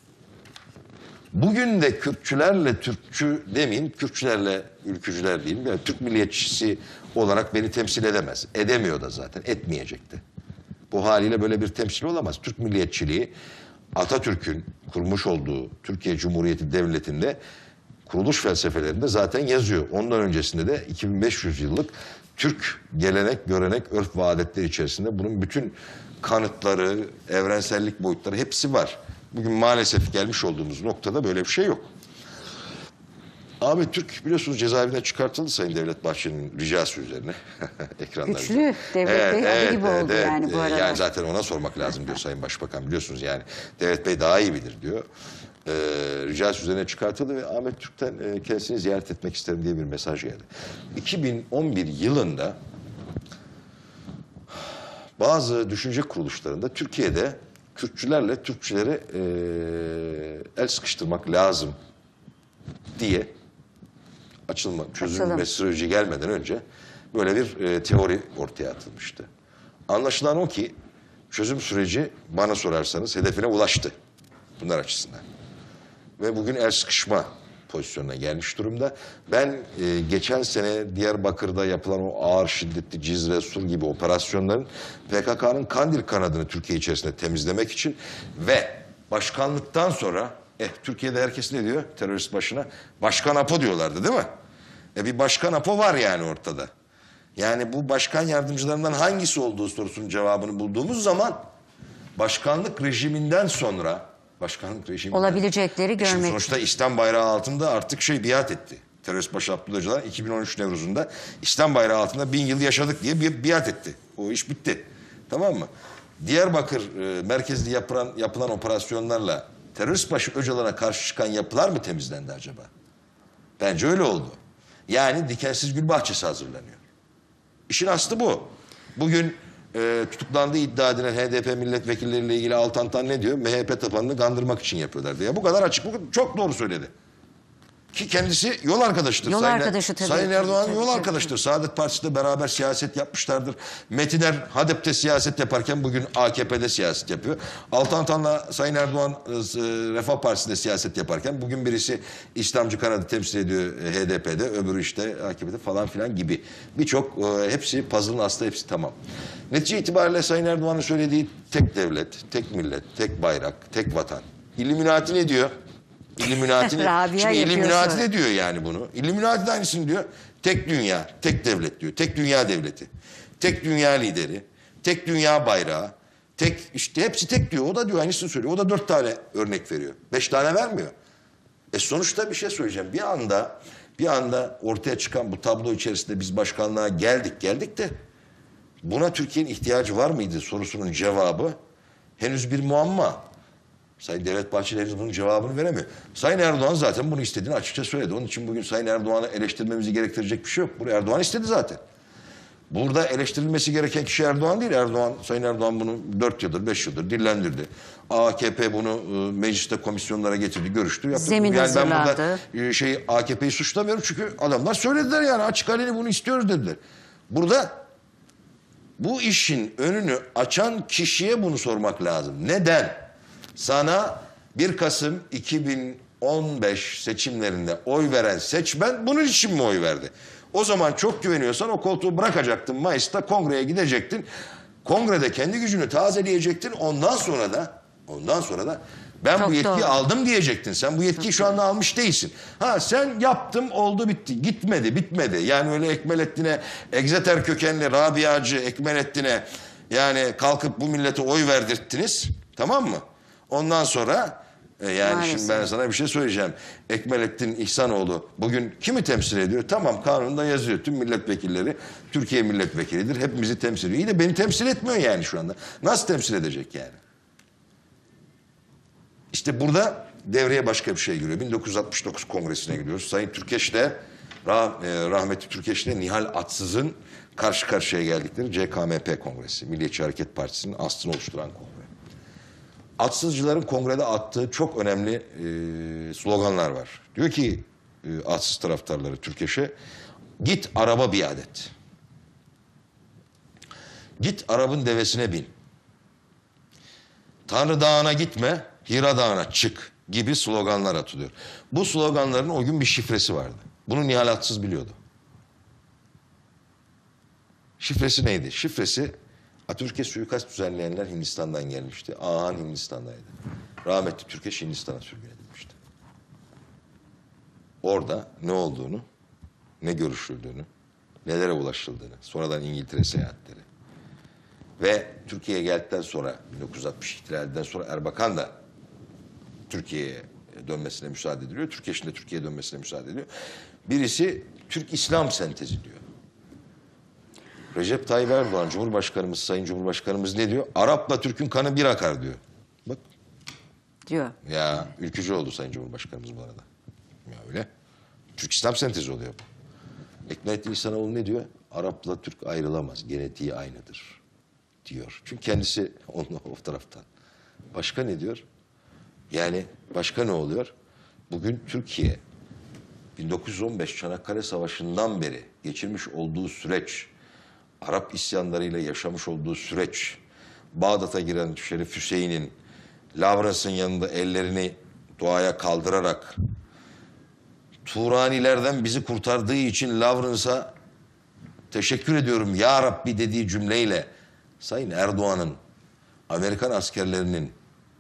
Bugün de Kürtçülerle Türkçü demeyeyim, Kürtçülerle ülkücüler diyeyim. Yani Türk milliyetçisi olarak beni temsil edemez. Edemiyor da zaten, etmeyecekti. Bu haliyle böyle bir temsil olamaz. Türk milliyetçiliği Atatürk'ün kurmuş olduğu Türkiye Cumhuriyeti Devleti'nde kuruluş felsefelerinde zaten yazıyor. Ondan öncesinde de 2500 yıllık Türk gelenek, görenek, örf ve adetleri içerisinde bunun bütün kanıtları, evrensellik boyutları hepsi var. Bugün maalesef gelmiş olduğumuz noktada böyle bir şey yok. Ahmet Türk biliyorsunuz cezaevinden çıkartıldı Sayın Devlet Bahçeli'nin ricası üzerine. Ekranlarda. Güçlü Devlet Bey adı gibi oldu yani bu arada. Yani zaten ona sormak lazım diyor Sayın Başbakan, biliyorsunuz yani. Devlet Bey daha iyi bilir diyor. Ricası üzerine çıkartıldı ve Ahmet Türk'ten kendisini ziyaret etmek isterim diye bir mesaj geldi. 2011 yılında bazı düşünce kuruluşlarında Türkiye'de Kürtçülerle Türkçülere el sıkıştırmak lazım diye çözülme süreci gelmeden önce böyle bir teori ortaya atılmıştı. Anlaşılan o ki çözüm süreci bana sorarsanız hedefine ulaştı bunlar açısından. Ve bugün el sıkışma pozisyonuna gelmiş durumda. Ben geçen sene Diyarbakır'da yapılan o ağır şiddetli Cizre, Sur gibi operasyonların PKK'nın Kandil kanadını Türkiye içerisinde temizlemek için ve başkanlıktan sonra Türkiye'de herkes ne diyor terörist başına? Başkan Apo diyorlardı değil mi? Bir başkan Apo var yani ortada. Yani bu başkan yardımcılarından hangisi olduğu sorusunun cevabını bulduğumuz zaman başkanlık rejiminden sonra olabilecekleri görmek. Sonuçta İslam bayrağı altında artık biat etti. Terörist başı Abdullah Öcalan 2013 Nevruz'unda İslam bayrağı altında 1000 yıl yaşadık diye biat etti. O iş bitti. Tamam mı? Diyarbakır merkezli yapılan operasyonlarla terörist başı Öcalan'a karşı çıkan yapılar mı temizlendi acaba? Bence öyle oldu. Yani dikensiz gül bahçesi hazırlanıyor. İşin aslı bu. Bugün tutuklandığı iddia edilen HDP milletvekilleriyle ilgili Altantan ne diyor? MHP tabanını kandırmak için yapıyorlar diye. Bu kadar açık. Bu çok doğru söyledi. Ki kendisi yol arkadaşıdır. Sayın Erdoğan'ın yol arkadaşıdır. Saadet Partisi'de beraber siyaset yapmışlardır. Metiner Hadep'te siyaset yaparken bugün AKP'de siyaset yapıyor. Altantan'la Sayın Erdoğan Refah Partisi'nde siyaset yaparken bugün birisi İslamcı kanadı temsil ediyor HDP'de, öbürü işte AKP'de falan filan gibi. Birçok hepsi puzzle'ın aslı, hepsi tamam. Netice itibariyle Sayın Erdoğan'ın söylediği tek devlet, tek millet, tek bayrak, tek vatan. İlluminati ne diyor? İlluminati şimdi İlluminati de diyor yani bunu. İlluminati de aynısını diyor. Tek dünya, tek devlet diyor. Tek dünya devleti. Tek dünya lideri. Tek dünya bayrağı. Tek işte hepsi tek diyor. O da diyor aynısını söylüyor. O da 4 tane örnek veriyor. 5 tane vermiyor. Sonuçta bir şey söyleyeceğim. Bir anda ortaya çıkan bu tablo içerisinde biz başkanlığa geldik de buna Türkiye'nin ihtiyacı var mıydı sorusunun cevabı henüz bir muamma. Sayın Devlet Bahçeli henüz bunun cevabını veremiyor. Sayın Erdoğan zaten bunu istediğini açıkça söyledi. Onun için bugün Sayın Erdoğan'ı eleştirmemizi gerektirecek bir şey yok. Bunu Erdoğan istedi zaten. Burada eleştirilmesi gereken kişi Erdoğan değil. Sayın Erdoğan bunu 4 yıldır, 5 yıldır dillendirdi. AKP bunu mecliste komisyonlara getirdi, görüştü. Yaptı. Zemin yani ben hazırlandı. burada AKP'yi suçlamıyorum çünkü adamlar söylediler yani açık halini bunu istiyoruz dediler. Burada bu işin önünü açan kişiye bunu sormak lazım. Neden? Sana 1 Kasım 2015 seçimlerinde oy veren seçmen bunun için mi oy verdi? O zaman çok güveniyorsan o koltuğu bırakacaktın. Mayıs'ta kongreye gidecektin. Kongrede kendi gücünü tazeleyecektin. Ondan sonra da ben Çok bu yetkiyi doğru. aldım diyecektin. Sen bu yetkiyi şu anda almış değilsin. Ha sen yaptım oldu bitti. Gitmedi bitmedi. Yani öyle Ekmelettin'e Egzeter kökenli Rabiacı Ekmelettin'e yani kalkıp bu millete oy verdirttiniz. Tamam mı? Ondan sonra yani Maalesef. şimdi ben sana bir şey söyleyeceğim. Ekmelettin İhsanoğlu bugün kimi temsil ediyor? Tamam kanunda yazıyor. Tüm milletvekilleri Türkiye milletvekilidir. Hepimizi temsil ediyor. İyi de beni temsil etmiyor yani şu anda. Nasıl temsil edecek yani? İşte burada devreye başka bir şey giriyor. 1969 Kongresi'ne gidiyoruz. Sayın Türkeş'le, rahmetli Türkeş'le Nihal Atsız'ın karşı karşıya geldikleri CKMP Kongresi. Milliyetçi Hareket Partisi'nin aslını oluşturan kongre. Atsızcıların kongrede attığı çok önemli sloganlar var. Diyor ki atsız taraftarları Türkeş'e, git araba biat et. Git Arap'ın devesine bin. Tanrı Dağı'na gitme, Hira Dağı'na çık gibi sloganlar atılıyor. Bu sloganların o gün bir şifresi vardı. Bunu Nihal Atsız biliyordu. Şifresi neydi? Şifresi Atatürk'e suikast düzenleyenler Hindistan'dan gelmişti. Ağahan Hindistan'daydı. Rahmetli Türkeş Hindistan'a sürgün edilmişti. Orada ne olduğunu, ne görüşüldüğünü, nelere ulaşıldığını, sonradan İngiltere seyahatleri ve Türkiye'ye geldikten sonra 1960 ihtilalinden sonra Erbakan da Türkiye'ye dönmesine müsaade ediliyor. Türkeş'in de Türkiye'ye dönmesine müsaade ediyor. Birisi Türk-İslam sentezi diyor. Recep Tayyip Erdoğan, Cumhurbaşkanımız, Sayın Cumhurbaşkanımız ne diyor? Arap'la Türk'ün kanı bir akar diyor. Bak. Diyor. Ya ülkücü oldu Sayın Cumhurbaşkanımız bu arada. Ya öyle. Türk-İslam sentezi oluyor bu. Ekmelettin İhsanoğlu ne diyor? Arap'la Türk ayrılamaz. Genetiği aynıdır diyor. Çünkü kendisi onunla o taraftan. Başka ne diyor? Yani başka ne oluyor? Bugün Türkiye 1915 Çanakkale Savaşı'ndan beri geçirmiş olduğu süreç, Arap isyanlarıyla yaşamış olduğu süreç, Bağdat'a giren Şerif Hüseyin'in Lawrence'ın yanında ellerini duaya kaldırarak Turanilerden bizi kurtardığı için Lawrence'a teşekkür ediyorum ya Rabbi dediği cümleyle Sayın Erdoğan'ın Amerikan askerlerinin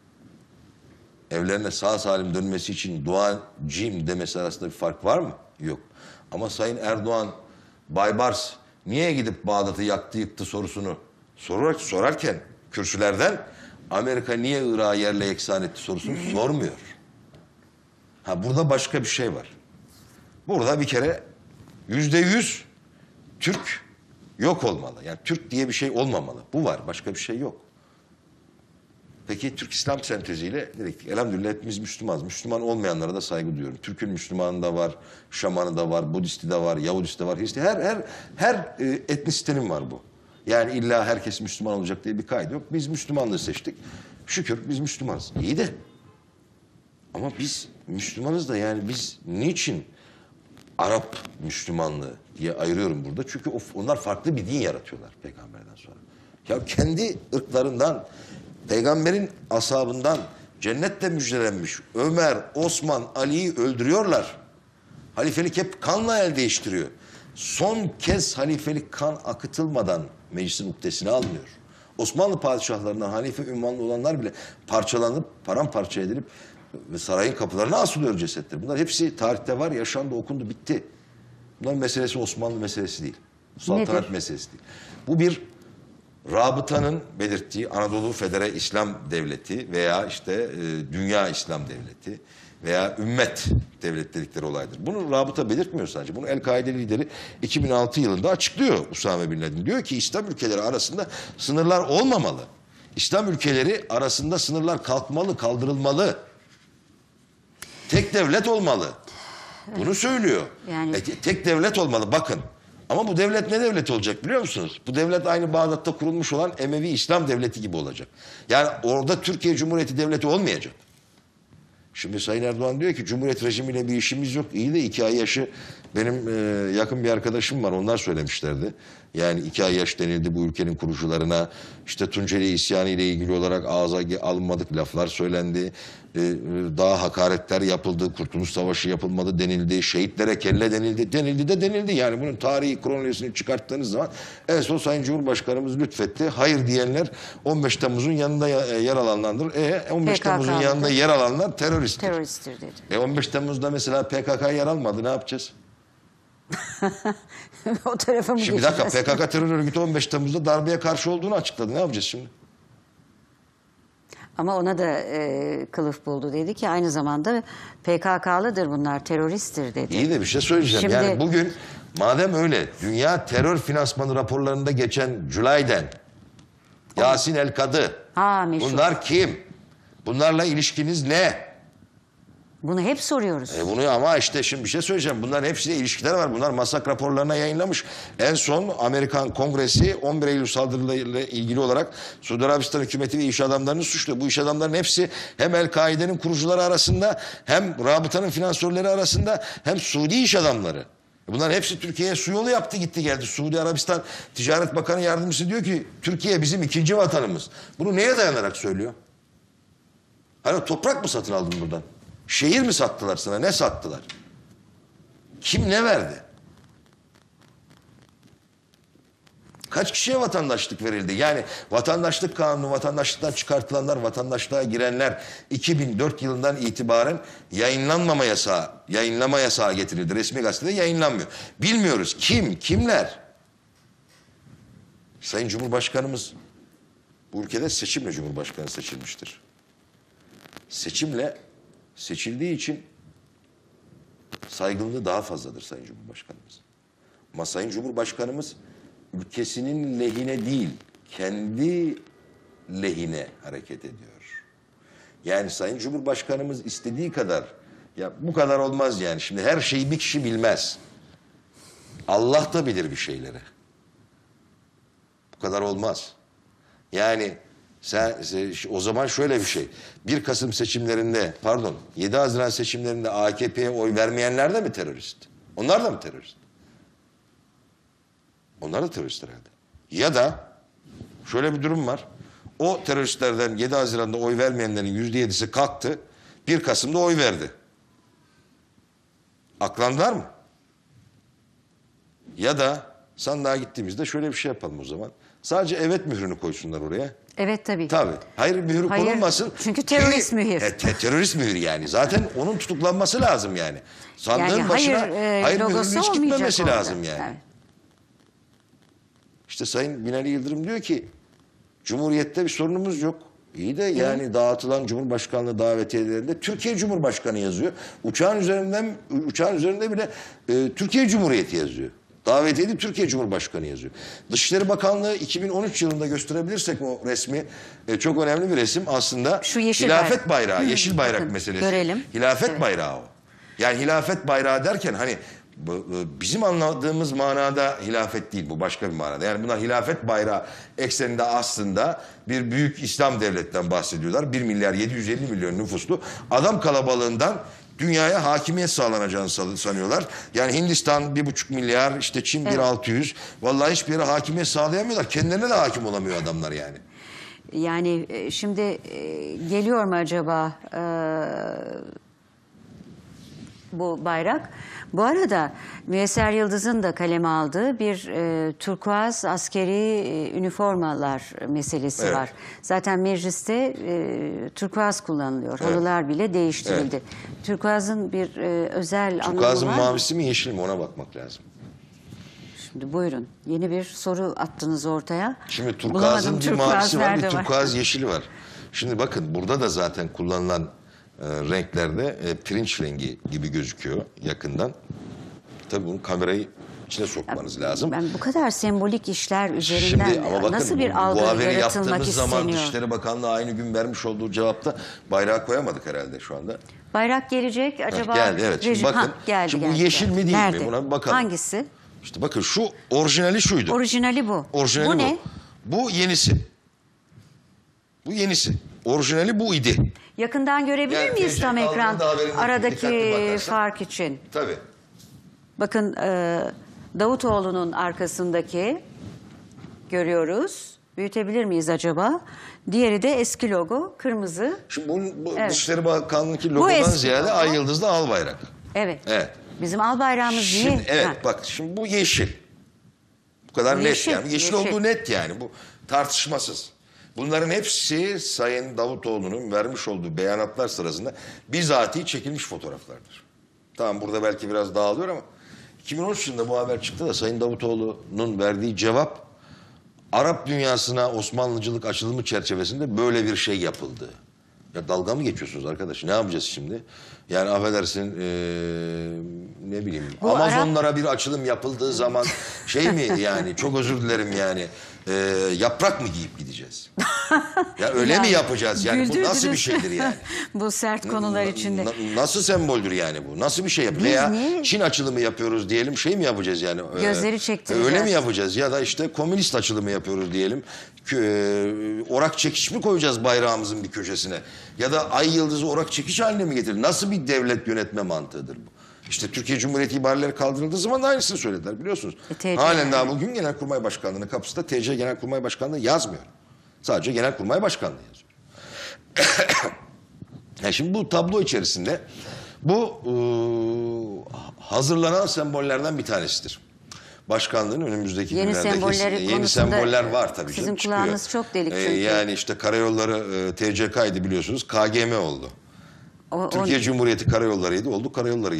evlerine sağ salim dönmesi için duacıyım demesi arasında bir fark var mı? Yok. Ama Sayın Erdoğan Baybars niye gidip Bağdat'ı yaktı yıktı sorusunu sorarken kürsülerden Amerika niye Irak'ı yerle yeksan etti sorusunu sormuyor. Ha burada başka bir şey var. Burada bir kere %100 Türk yok olmalı. Yani Türk diye bir şey olmamalı. Bu var. Başka bir şey yok. Peki Türk-İslam senteziyle dedik. Elhamdülillah hepimiz Müslümanız. Müslüman olmayanlara da saygı duyuyorum. Türk'ün Müslümanı da var, Şamanı da var, Budisti de var, Yahudisi de var. Her etnisitenin var bu. Yani illa herkes Müslüman olacak diye bir kaydı yok. Biz Müslümanlığı seçtik. Şükür biz Müslümanız. İyi de ama biz Müslümanız da yani biz niçin Arap Müslümanlığı diye ayırıyorum burada. Çünkü onlar farklı bir din yaratıyorlar peygamberden sonra. Ya kendi ırklarından, peygamberin ashabından cennetle müjdelenmiş Ömer, Osman, Ali'yi öldürüyorlar. Halifelik hep kanla el değiştiriyor. Son kez halifelik kan akıtılmadan meclisin ukdesine alınıyor. Osmanlı padişahlarından halife ünvanlı olanlar bile parçalanıp, paramparça edilip ve sarayın kapılarına asılıyor cesetler. Bunlar hepsi tarihte var, yaşandı, okundu, bitti. Bunların meselesi Osmanlı meselesi değil. Saltanat meselesi değil. Bu bir rabıtanın belirttiği Anadolu Federe İslam Devleti veya işte Dünya İslam Devleti veya Ümmet Devlet dedikleri olaydır. Bunu rabıta belirtmiyor sadece. Bunu El-Kaide lideri 2006 yılında açıklıyor Usame Bin Laden. Diyor ki İslam ülkeleri arasında sınırlar olmamalı. İslam ülkeleri arasında sınırlar kalkmalı, kaldırılmalı. Tek devlet olmalı. Bunu söylüyor. Yani... Tek devlet olmalı. Bakın Ama bu devlet ne devlet olacak biliyor musunuz? Bu devlet aynı Bağdat'ta kurulmuş olan Emevi İslam devleti gibi olacak. Yani orada Türkiye Cumhuriyeti devleti olmayacak. Şimdi Sayın Erdoğan diyor ki Cumhuriyet rejimiyle bir işimiz yok. İyi de 2 ay yaşı benim yakın bir arkadaşım var. Onlar söylemişlerdi. Yani 2 ay yaş denildi bu ülkenin kurucularına. İşte Tunceli isyanı ile ilgili olarak ağza alınmadık laflar söylendi. Daha hakaretler yapıldı. Kurtuluş Savaşı yapılmadı denildi. Şehitlere kelle denildi. Denildi de denildi. Yani bunun tarihi kronolojisini çıkarttığınız zaman en son Sayın Cumhurbaşkanımız lütfetti. Hayır diyenler 15 Temmuz'un yanında yer alanlardır. 15 Temmuz'un yanında yer alanlar teröristtir. Teröristtir dedi. 15 Temmuz'da mesela PKK yer almadı. Ne yapacağız? O tarafa mı Şimdi bir geçeceğiz? dakika, PKK terör örgütü 15 Temmuz'da darbeye karşı olduğunu açıkladı. Ne yapacağız şimdi? Ama ona da kılıf buldu. Dedi ki aynı zamanda PKK'lıdır bunlar, teröristtir dedi. İyi de bir şey söyleyeceğim. Şimdi- Yani bugün madem öyle dünya terör finansmanı raporlarında geçen Cülayden, Yasin El-Kadı, Meşhur. bunlar kim? Bunlarla ilişkiniz ne? Bunu hep soruyoruz. Bunu ama işte şimdi bir şey söyleyeceğim. Bunların hepsiyle ilişkiler var. Bunlar masak raporlarına yayınlamış. En son Amerikan Kongresi 11 Eylül saldırılarıyla ilgili olarak Suudi Arabistan hükümeti ve iş adamlarını suçluyor. Bu iş adamlarının hepsi hem El-Kaide'nin kurucuları arasında hem Rabıta'nın finansörleri arasında hem Suudi iş adamları. Bunların hepsi Türkiye'ye su yolu yaptı gitti geldi. Suudi Arabistan Ticaret Bakanı Yardımcısı diyor ki Türkiye bizim ikinci vatanımız. Bunu neye dayanarak söylüyor? Hani toprak mı satın aldın buradan? Şehir mi sattılar sana? Ne sattılar? Kim ne verdi? Kaç kişiye vatandaşlık verildi? Yani vatandaşlık kanunu, vatandaşlıktan çıkartılanlar, vatandaşlığa girenler 2004 yılından itibaren yayınlama yasağı getirildi. Resmi gazetede yayınlanmıyor. Bilmiyoruz kim, kimler? Sayın Cumhurbaşkanımız bu ülkede seçimle Cumhurbaşkanı seçilmiştir. Seçimle seçildiği için saygınlığı daha fazladır Sayın Cumhurbaşkanımız. Ama Sayın Cumhurbaşkanımız ülkesinin lehine değil, kendi lehine hareket ediyor. Yani Sayın Cumhurbaşkanımız istediği kadar, ya bu kadar olmaz yani. Şimdi her şeyi bir kişi bilmez. Allah da bilir bir şeyleri. Bu kadar olmaz. Yani o zaman şöyle bir şey. 1 Kasım seçimlerinde, 7 Haziran seçimlerinde AKP'ye oy vermeyenler de mi terörist? Onlar da mı terörist? Onlar da terörist herhalde. Ya da şöyle bir durum var. O teröristlerden 7 Haziran'da oy vermeyenlerin %7'si kalktı. 1 Kasım'da oy verdi. Aklandılar mı? Ya da sandığa gittiğimizde şöyle bir şey yapalım o zaman. Sadece evet mührünü koysunlar oraya. Evet tabii. Tabii. Hayır mührü konulmasın. Çünkü terörist mühür. Terörist mühür yani. Zaten onun tutuklanması lazım yani. Sandığın Yani başına hayır mührünün logosu hiç olmayacak gitmemesi orada. lazım yani. Evet. İşte Sayın Binali Yıldırım diyor ki Cumhuriyet'te bir sorunumuz yok. İyi de yani dağıtılan Cumhurbaşkanlığı davetiyelerinde Türkiye Cumhurbaşkanı yazıyor. Uçağın üzerinde bile Türkiye Cumhuriyeti yazıyor. Davetiyede Türkiye Cumhurbaşkanı yazıyor. Dışişleri Bakanlığı 2013 yılında gösterebilirsek o resmi çok önemli bir resim aslında. Şu yeşil hilafet bayrağı, yeşil bayrak bakın, meselesi. görelim. Hilafet bayrağı o. Yani hilafet bayrağı derken hani bizim anladığımız manada hilafet değil, bu başka bir manada. Yani bunlar hilafet bayrağı ekseninde aslında bir büyük İslam devletten bahsediyorlar. 1 milyar 750 milyon nüfuslu adam kalabalığından dünyaya hakimiyet sağlanacağını sanıyorlar. Yani Hindistan 1,5 milyar, işte Çin 1,600. Vallahi hiçbir yere hakimiyet sağlayamıyorlar. Kendilerine de hakim olamıyor adamlar yani. Yani şimdi geliyor mu acaba bu bayrak? Bu arada Müyesser Yıldız'ın da kaleme aldığı bir turkuaz askeri üniformalar meselesi Evet. var. Zaten mecliste turkuaz kullanılıyor. Halılar bile değiştirildi. Turkuaz'ın bir özel anlamı Turkuaz'ın var mı? mavisi mi yeşil mi ona bakmak lazım. Şimdi buyurun. Yeni bir soru attınız ortaya. Şimdi turkuazın Bulamadım, bir turkuaz mavisi var, bir nerede var? turkuaz yeşili var. Şimdi bakın burada da zaten kullanılan renklerde pirinç rengi gibi gözüküyor yakından. Tabii bunu kamerayı içine sokmanız lazım. Ben bu kadar sembolik işler üzerinden Şimdi ama bakın nasıl bir bu algı haberi yaratılmak yaptığımız zaman isteniyor? Dışişleri Bakanlığı aynı gün vermiş olduğu cevapta bayrağı koyamadık herhalde şu anda. Bayrak gelecek acaba? Geldi evet. Şimdi bakın. Geldi, Şimdi geldi, bu yeşil geldi. mi değil Nerede? mi? Buna bir bakalım. Hangisi? İşte bakın şu orijinali şuydu. Orijinali bu. Orijinali bu ne? Bu yenisi. Bu yenisi. Orijinali bu idi. Yakından görebilir Yani miyiz tam TC ekran kaldığında haberin yok. Dikkatli aradaki bakarsan. fark için? Tabii. Bakın Davutoğlu'nun arkasındaki görüyoruz. Büyütebilir miyiz acaba? Diğeri de eski logo, kırmızı. Şimdi bu Evet. Dışişleri Bakanlığı'ndaki logodan eski ziyade logo. ay yıldızlı al bayrak. Evet. Evet. Bizim al bayrağımız Şimdi, niye? evet Ha, bak şimdi bu yeşil. Bu kadar Bu net yeşil, yani. Yeşil yeşil. olduğu net yani. Bu tartışmasız. Bunların hepsi Sayın Davutoğlu'nun vermiş olduğu beyanatlar sırasında bizatihi çekilmiş fotoğraflardır. Tamam burada belki biraz dağılıyor ama 2013 yılında bu haber çıktı da Sayın Davutoğlu'nun verdiği cevap Arap dünyasına Osmanlıcılık açılımı çerçevesinde böyle bir şey yapıldı. Ya dalga mı geçiyorsunuz arkadaş? Ne yapacağız şimdi? Yani affedersin ne bileyim Bu Amazonlara bir açılım yapıldığı zaman şey mi yani çok özür dilerim yani yaprak mı giyip gideceğiz? Ya öyle mi yapacağız? Yani bu nasıl bir güldürdünüz. şeydir yani? Bu sert konular içinde. Nasıl semboldür yani bu? Nasıl bir şey yapacağız? Biz Veya niye- Çin açılımı yapıyoruz diyelim şey mi yapacağız yani? Gözleri çektireceğiz. Öyle mi yapacağız? Ya da işte komünist açılımı yapıyoruz diyelim. Orak çekiç mi koyacağız bayrağımızın bir köşesine? Ya da ay yıldızı orak çekiç haline mi getirir? Nasıl bir devlet yönetme mantığıdır bu? İşte Türkiye Cumhuriyeti ibareleri kaldırıldığı zaman da aynısını söylediler biliyorsunuz. TC Halen yani. daha bugün Genelkurmay Başkanlığı'nın kapısında TC Genelkurmay Başkanlığı yazmıyor. Sadece Genelkurmay Başkanlığı yazıyor. Yani şimdi bu tablo içerisinde bu hazırlanan sembollerden bir tanesidir. Başkanlığın önümüzdeki Yeni günlerde sembolleri yeni konusunda semboller var tabii. sizin canım, çıkıyor. kulağınız çok delik çünkü. Yani işte karayolları TCK'ydı biliyorsunuz KGM oldu. Türkiye Cumhuriyeti Karayolları'ydı oldu Karayolları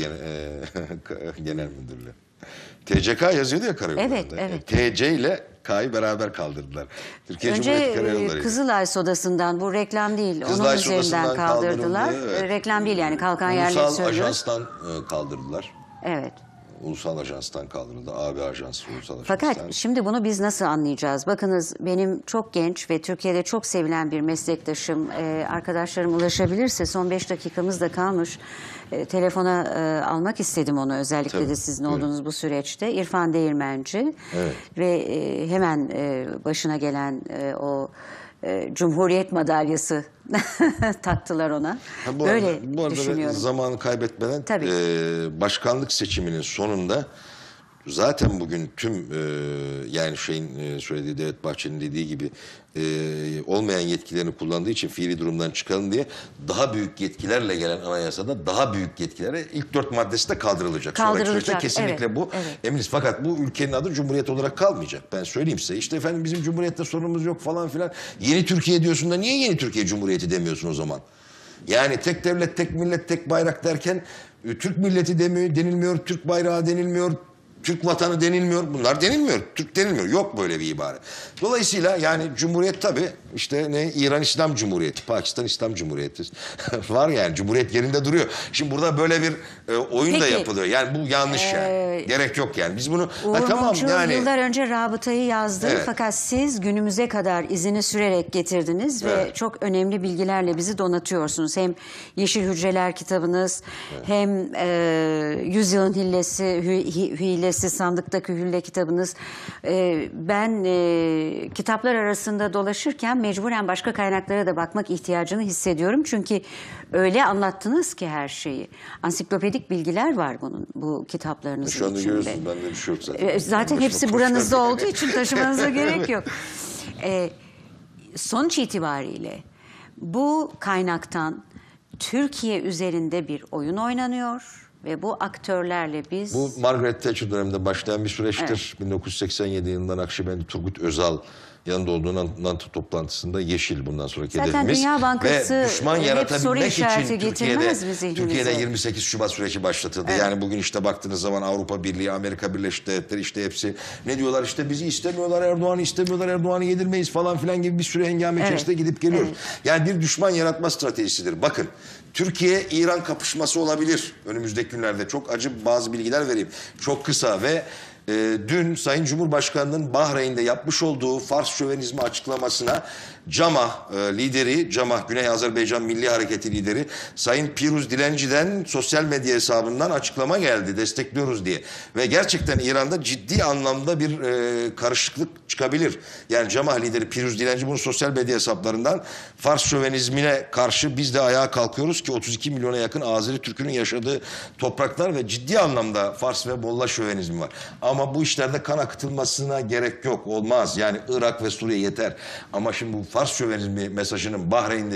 Genel Müdürlüğü. TCK yazıyordu ya karayollarda. Evet, evet. TC ile K'yı beraber kaldırdılar. Türkiye Cumhuriyeti Önce Karayolları'ydı. Kızılay Sodası'ndan bu reklam değil. Kızılay Onun üzerinden Sodası'ndan kaldırdılar. kaldırıldı, evet. Reklam değil yani kalkan yerleri Ulusal söylüyoruz. Ajans'tan kaldırdılar. Evet. Ulusal Ajans'tan kaldırıldı. AB Ajansı, Ulusal Ajans'tan. Fakat şimdi bunu biz nasıl anlayacağız? Bakınız benim çok genç ve Türkiye'de çok sevilen bir meslektaşım, arkadaşlarım ulaşabilirse son 5 dakikamız da kalmış. Telefona almak istedim onu özellikle Tabii, de sizin buyurun. olduğunuz bu süreçte. İrfan Değirmenci Evet. ve hemen başına gelen o Cumhuriyet madalyası taktılar ona. Ha, bu Böyle arada düşünüyorum. zamanı kaybetmeden Tabii. Başkanlık seçiminin sonunda zaten bugün tüm yani şeyin söylediği Devlet Bahçeli'nin dediği gibi olmayan yetkilerini kullandığı için fiili durumdan çıkalım diye daha büyük yetkilerle gelen anayasada daha büyük yetkilere ilk 4 maddesi de kaldırılacak. Sonraki Kaldırılacak, süreçte kesinlikle evet, bu evet. eminiz. Fakat bu ülkenin adı Cumhuriyet olarak kalmayacak. Ben söyleyeyim size. İşte efendim bizim Cumhuriyet'te sorunumuz yok falan filan. Yeni Türkiye diyorsun da niye yeni Türkiye Cumhuriyeti demiyorsun o zaman? Yani tek devlet, tek millet, tek bayrak derken Türk milleti denilmiyor, Türk bayrağı denilmiyor, Türk vatanı denilmiyor. Bunlar denilmiyor. Türk denilmiyor. Yok böyle bir ibare. Dolayısıyla yani Cumhuriyet tabii işte ne İran İslam Cumhuriyeti, Pakistan İslam Cumhuriyeti var yani. Cumhuriyet yerinde duruyor. Şimdi burada böyle bir oyun da Peki, yapılıyor. Yani bu yanlış yani. Gerek yok yani. Biz bunu Uğur tamam Mumcu yani. yıllar önce rabıtayı yazdı Evet. fakat siz günümüze kadar izini sürerek getirdiniz ve Evet. çok önemli bilgilerle bizi donatıyorsunuz. Hem Yeşil Hücreler kitabınız hem Yüzyılın Hilesi sandıktaki hülle kitabınız. Ben kitaplar arasında dolaşırken mecburen başka kaynaklara da bakmak ihtiyacını hissediyorum. Çünkü öyle anlattınız ki her şeyi. Ansiklopedik bilgiler var bu kitaplarınızın Şu anda içinde. görüyorsunuz bende bir şey yok zaten. Zaten Başıma hepsi koşuyorum. buranızda olduğu için taşımanıza gerek yok. Sonuç itibariyle bu kaynaktan Türkiye üzerinde bir oyun oynanıyor ve bu aktörlerle biz... Bu Margaret Thatcher döneminde başlayan bir süreçtir. 1987 yılından Akşebendi Turgut Özal yanında olduğu NATO toplantısında yeşil bundan sonraki Zaten hedefimiz. Dünya Bankası ve düşman hep yaratabilmek soru işareti için getirmez mi zihnimize? Türkiye'de 28 Şubat süreci başlatıldı. Evet. Yani bugün işte baktığınız zaman Avrupa Birliği, Amerika Birleşik Devletleri işte hepsi ne diyorlar işte bizi istemiyorlar, Erdoğan'ı istemiyorlar, Erdoğan'ı yedirmeyiz falan filan gibi bir sürü hengame içerisinde gidip geliyoruz. Yani bir düşman yaratma stratejisidir. Bakın Türkiye-İran kapışması olabilir önümüzdeki günlerde. Çok acı bazı bilgiler vereyim. Çok kısa ve dün Sayın Cumhurbaşkanı'nın Bahreyn'de yapmış olduğu Fars şövenizmi açıklamasına Camah lideri, Camah Güney Azerbaycan Milli Hareketi lideri Sayın Piruz Dilenci'den sosyal medya hesabından açıklama geldi, destekliyoruz diye. Ve gerçekten İran'da ciddi anlamda bir karışıklık çıkabilir. Yani Camah lideri Piruz Dilenci bunu sosyal medya hesaplarından Fars şövenizmine karşı biz de ayağa kalkıyoruz ki 32 milyona yakın Azeri Türk'ünün yaşadığı topraklar ve ciddi anlamda Fars ve Molla şövenizmi var. Ama bu işlerde kan akıtılmasına gerek yok, olmaz. Yani Irak ve Suriye yeter. Ama şimdi bu Fars şövenizmi mesajının Bahreyn'de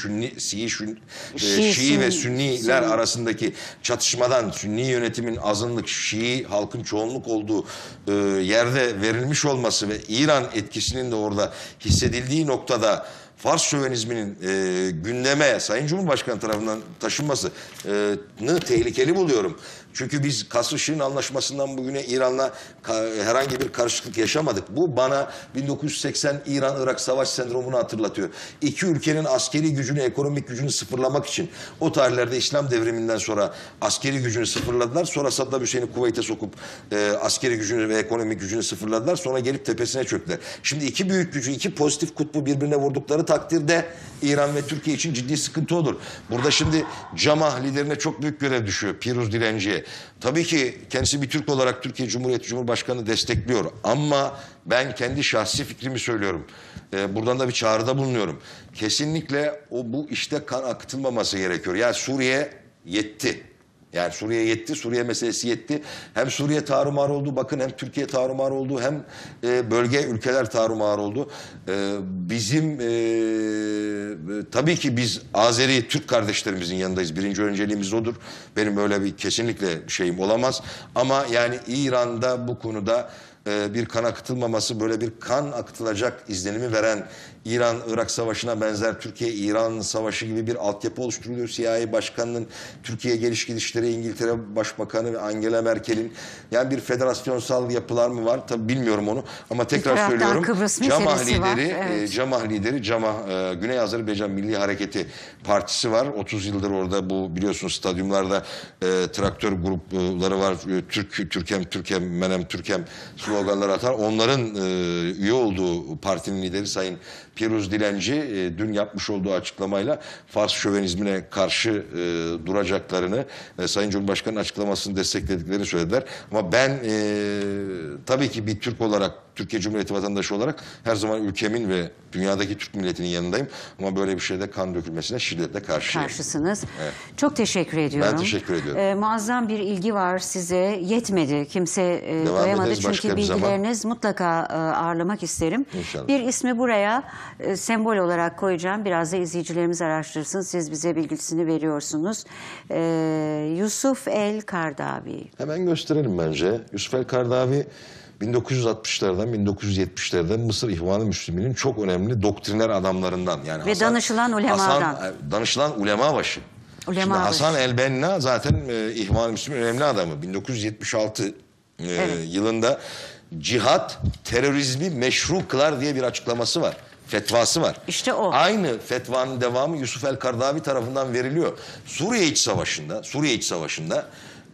Şii ve Sünniler arasındaki çatışmadan Sünni yönetimin azınlık, Şii halkın çoğunluk olduğu yerde verilmiş olması ve İran etkisinin de orada hissedildiği noktada Fars şövenizminin gündeme Sayın Cumhurbaşkanı tarafından taşınmasını tehlikeli buluyorum. Çünkü biz Kasr-ı Anlaşması'ndan bugüne İran'la herhangi bir karışıklık yaşamadık. Bu bana 1980 İran-Irak savaş sendromunu hatırlatıyor. İki ülkenin askeri gücünü, ekonomik gücünü sıfırlamak için o tarihlerde İslam devriminden sonra askeri gücünü sıfırladılar. Sonra Saddam Hüseyin'i Kuveyt'e sokup askeri gücünü ve ekonomik gücünü sıfırladılar. Sonra gelip tepesine çöktüler. Şimdi iki büyük gücü, iki pozitif kutbu birbirine vurdukları takdirde İran ve Türkiye için ciddi sıkıntı olur. Burada şimdi Camah liderine çok büyük görev düşüyor. Piruz Dilenci'ye. Tabii ki kendisi bir Türk olarak Türkiye Cumhuriyeti Cumhurbaşkanı destekliyor. Ama ben kendi şahsi fikrimi söylüyorum. Buradan da bir çağrıda bulunuyorum. Kesinlikle bu işte kan akıtılmaması gerekiyor. Yani Suriye yetti. Yani Suriye yetti, Suriye meselesi yetti. Hem Suriye tarumar oldu, bakın hem Türkiye tarumar oldu, hem bölge ülkeler tarumar oldu. Bizim tabii ki biz Azeri Türk kardeşlerimizin yanındayız. Birinci önceliğimiz odur. Benim böyle bir kesinlikle şeyim olamaz. Ama yani İran'da bu konuda bir kan akıtılmaması, böyle bir kan akıtılacak izlenimi veren İran-Irak savaşına benzer Türkiye-İran savaşı gibi bir altyapı oluşturuluyor. CIA Başkanı'nın Türkiye geliş gidişleri, İngiltere Başbakanı ve Angela Merkel'in, yani bir federasyonsal yapılar mı var? Tabii bilmiyorum onu ama tekrar söylüyorum. Camah lideri, Güney Azerbaycan Milli Hareketi Partisi var. 30 yıldır orada, bu biliyorsunuz stadyumlarda traktör grupları var. Türkem, Menem Türkem sloganları atar. Onların üye olduğu partinin lideri Sayın Piruz Dilenci dün yapmış olduğu açıklamayla Fars şövenizmine karşı duracaklarını, Sayın Cumhurbaşkanı'nın açıklamasını desteklediklerini söylediler. Ama ben tabii ki bir Türk olarak, Türkiye Cumhuriyeti vatandaşı olarak her zaman ülkemin ve dünyadaki Türk milletinin yanındayım. Ama böyle bir şeyde kan dökülmesine şiddetle karşıyım. Karşısınız. Evet. Çok teşekkür ediyorum. Ben teşekkür ediyorum. Muazzam bir ilgi var size. Yetmedi. Kimse doyamadı. Çünkü bilgileriniz mutlaka ağırlamak isterim. İnşallah. Bir ismi buraya sembol olarak koyacağım. Biraz da izleyicilerimiz araştırsın. Siz bize bilgisini veriyorsunuz. Yusuf el-Kardavi. Hemen gösterelim bence. Yusuf el-Kardavi 1960'lardan 1970'lerden Mısır İhvan-ı Müslümin'in çok önemli doktriner adamlarından. Yani ve danışılan ulemadan. Danışılan ulema başı. Şimdi Hasan el-Benna zaten İhvan-ı Müslümin önemli adamı. 1976 yılında cihat terörizmi meşru kılar diye bir açıklaması var. Fetvası var. İşte o. Aynı fetvanın devamı Yusuf el-Kardavi tarafından veriliyor. Suriye İç Savaşı'nda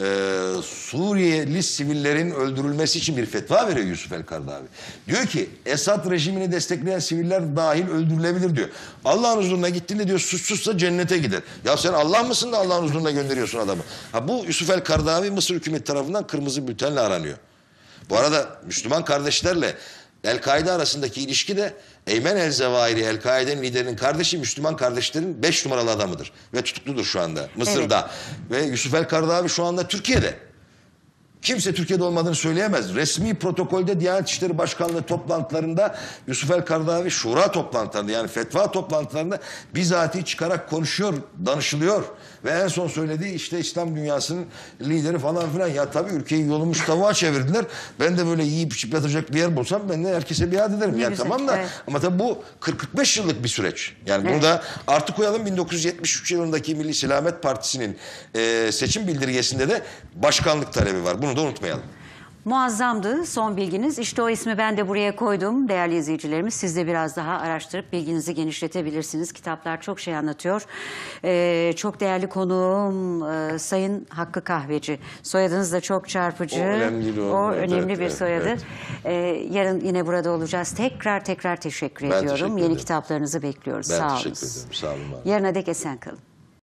Suriyeli sivillerin öldürülmesi için bir fetva veriyor Yusuf el-Kardavi. Diyor ki Esad rejimini destekleyen siviller dahil öldürülebilir diyor. Allah'ın huzuruna gittiğinde diyor suçsuzsa cennete gider. Ya sen Allah mısın da Allah'ın huzuruna gönderiyorsun adamı? Bu Yusuf el-Kardavi Mısır hükümeti tarafından kırmızı bültenle aranıyor. Bu arada Müslüman kardeşlerle El-Kaide arasındaki ilişki de Eymen el-Zevahiri, El-Kaide'nin liderinin kardeşi, Müslüman kardeşlerin 5 numaralı adamıdır. Ve tutukludur şu anda Mısır'da. Evet. Ve Yusuf el-Kardavi şu anda Türkiye'de. Kimse Türkiye'de olmadığını söyleyemez. Resmi protokolde Diyanet İşleri Başkanlığı toplantılarında Yusuf el-Kardavi şura toplantılarında, yani fetva toplantılarında bizatihi çıkarak konuşuyor, danışılıyor. Ve en son söylediği işte İslam dünyasının lideri falan filan. Ya tabii ülkeyi yolumuz tavuğa çevirdiler. Ben de böyle yiyip içip yatacak bir yer bulsam ben de herkese biat ederim. Yani tamam da ama tabii bu 40-45 yıllık bir süreç. Yani bunu da artık koyalım. 1973 yılındaki Milli Selamet Partisi'nin seçim bildirgesinde de başkanlık talebi var. Bunu da unutmayalım. Muazzamdı son bilginiz. İşte o ismi ben de buraya koydum değerli izleyicilerimiz. Siz de biraz daha araştırıp bilginizi genişletebilirsiniz. Kitaplar çok şey anlatıyor. Çok değerli konuğum Sayın Hakkı Kahveci. Soyadınız da çok çarpıcı. O önemli değil, O evet, önemli evet, bir evet, soyadı. evet. Yarın yine burada olacağız. Tekrar teşekkür Ben ediyorum. teşekkür Yeni ederim. kitaplarınızı bekliyoruz. Ben Sağ olun. teşekkür ederim. Sağ olun. Yarına dek esen kalın.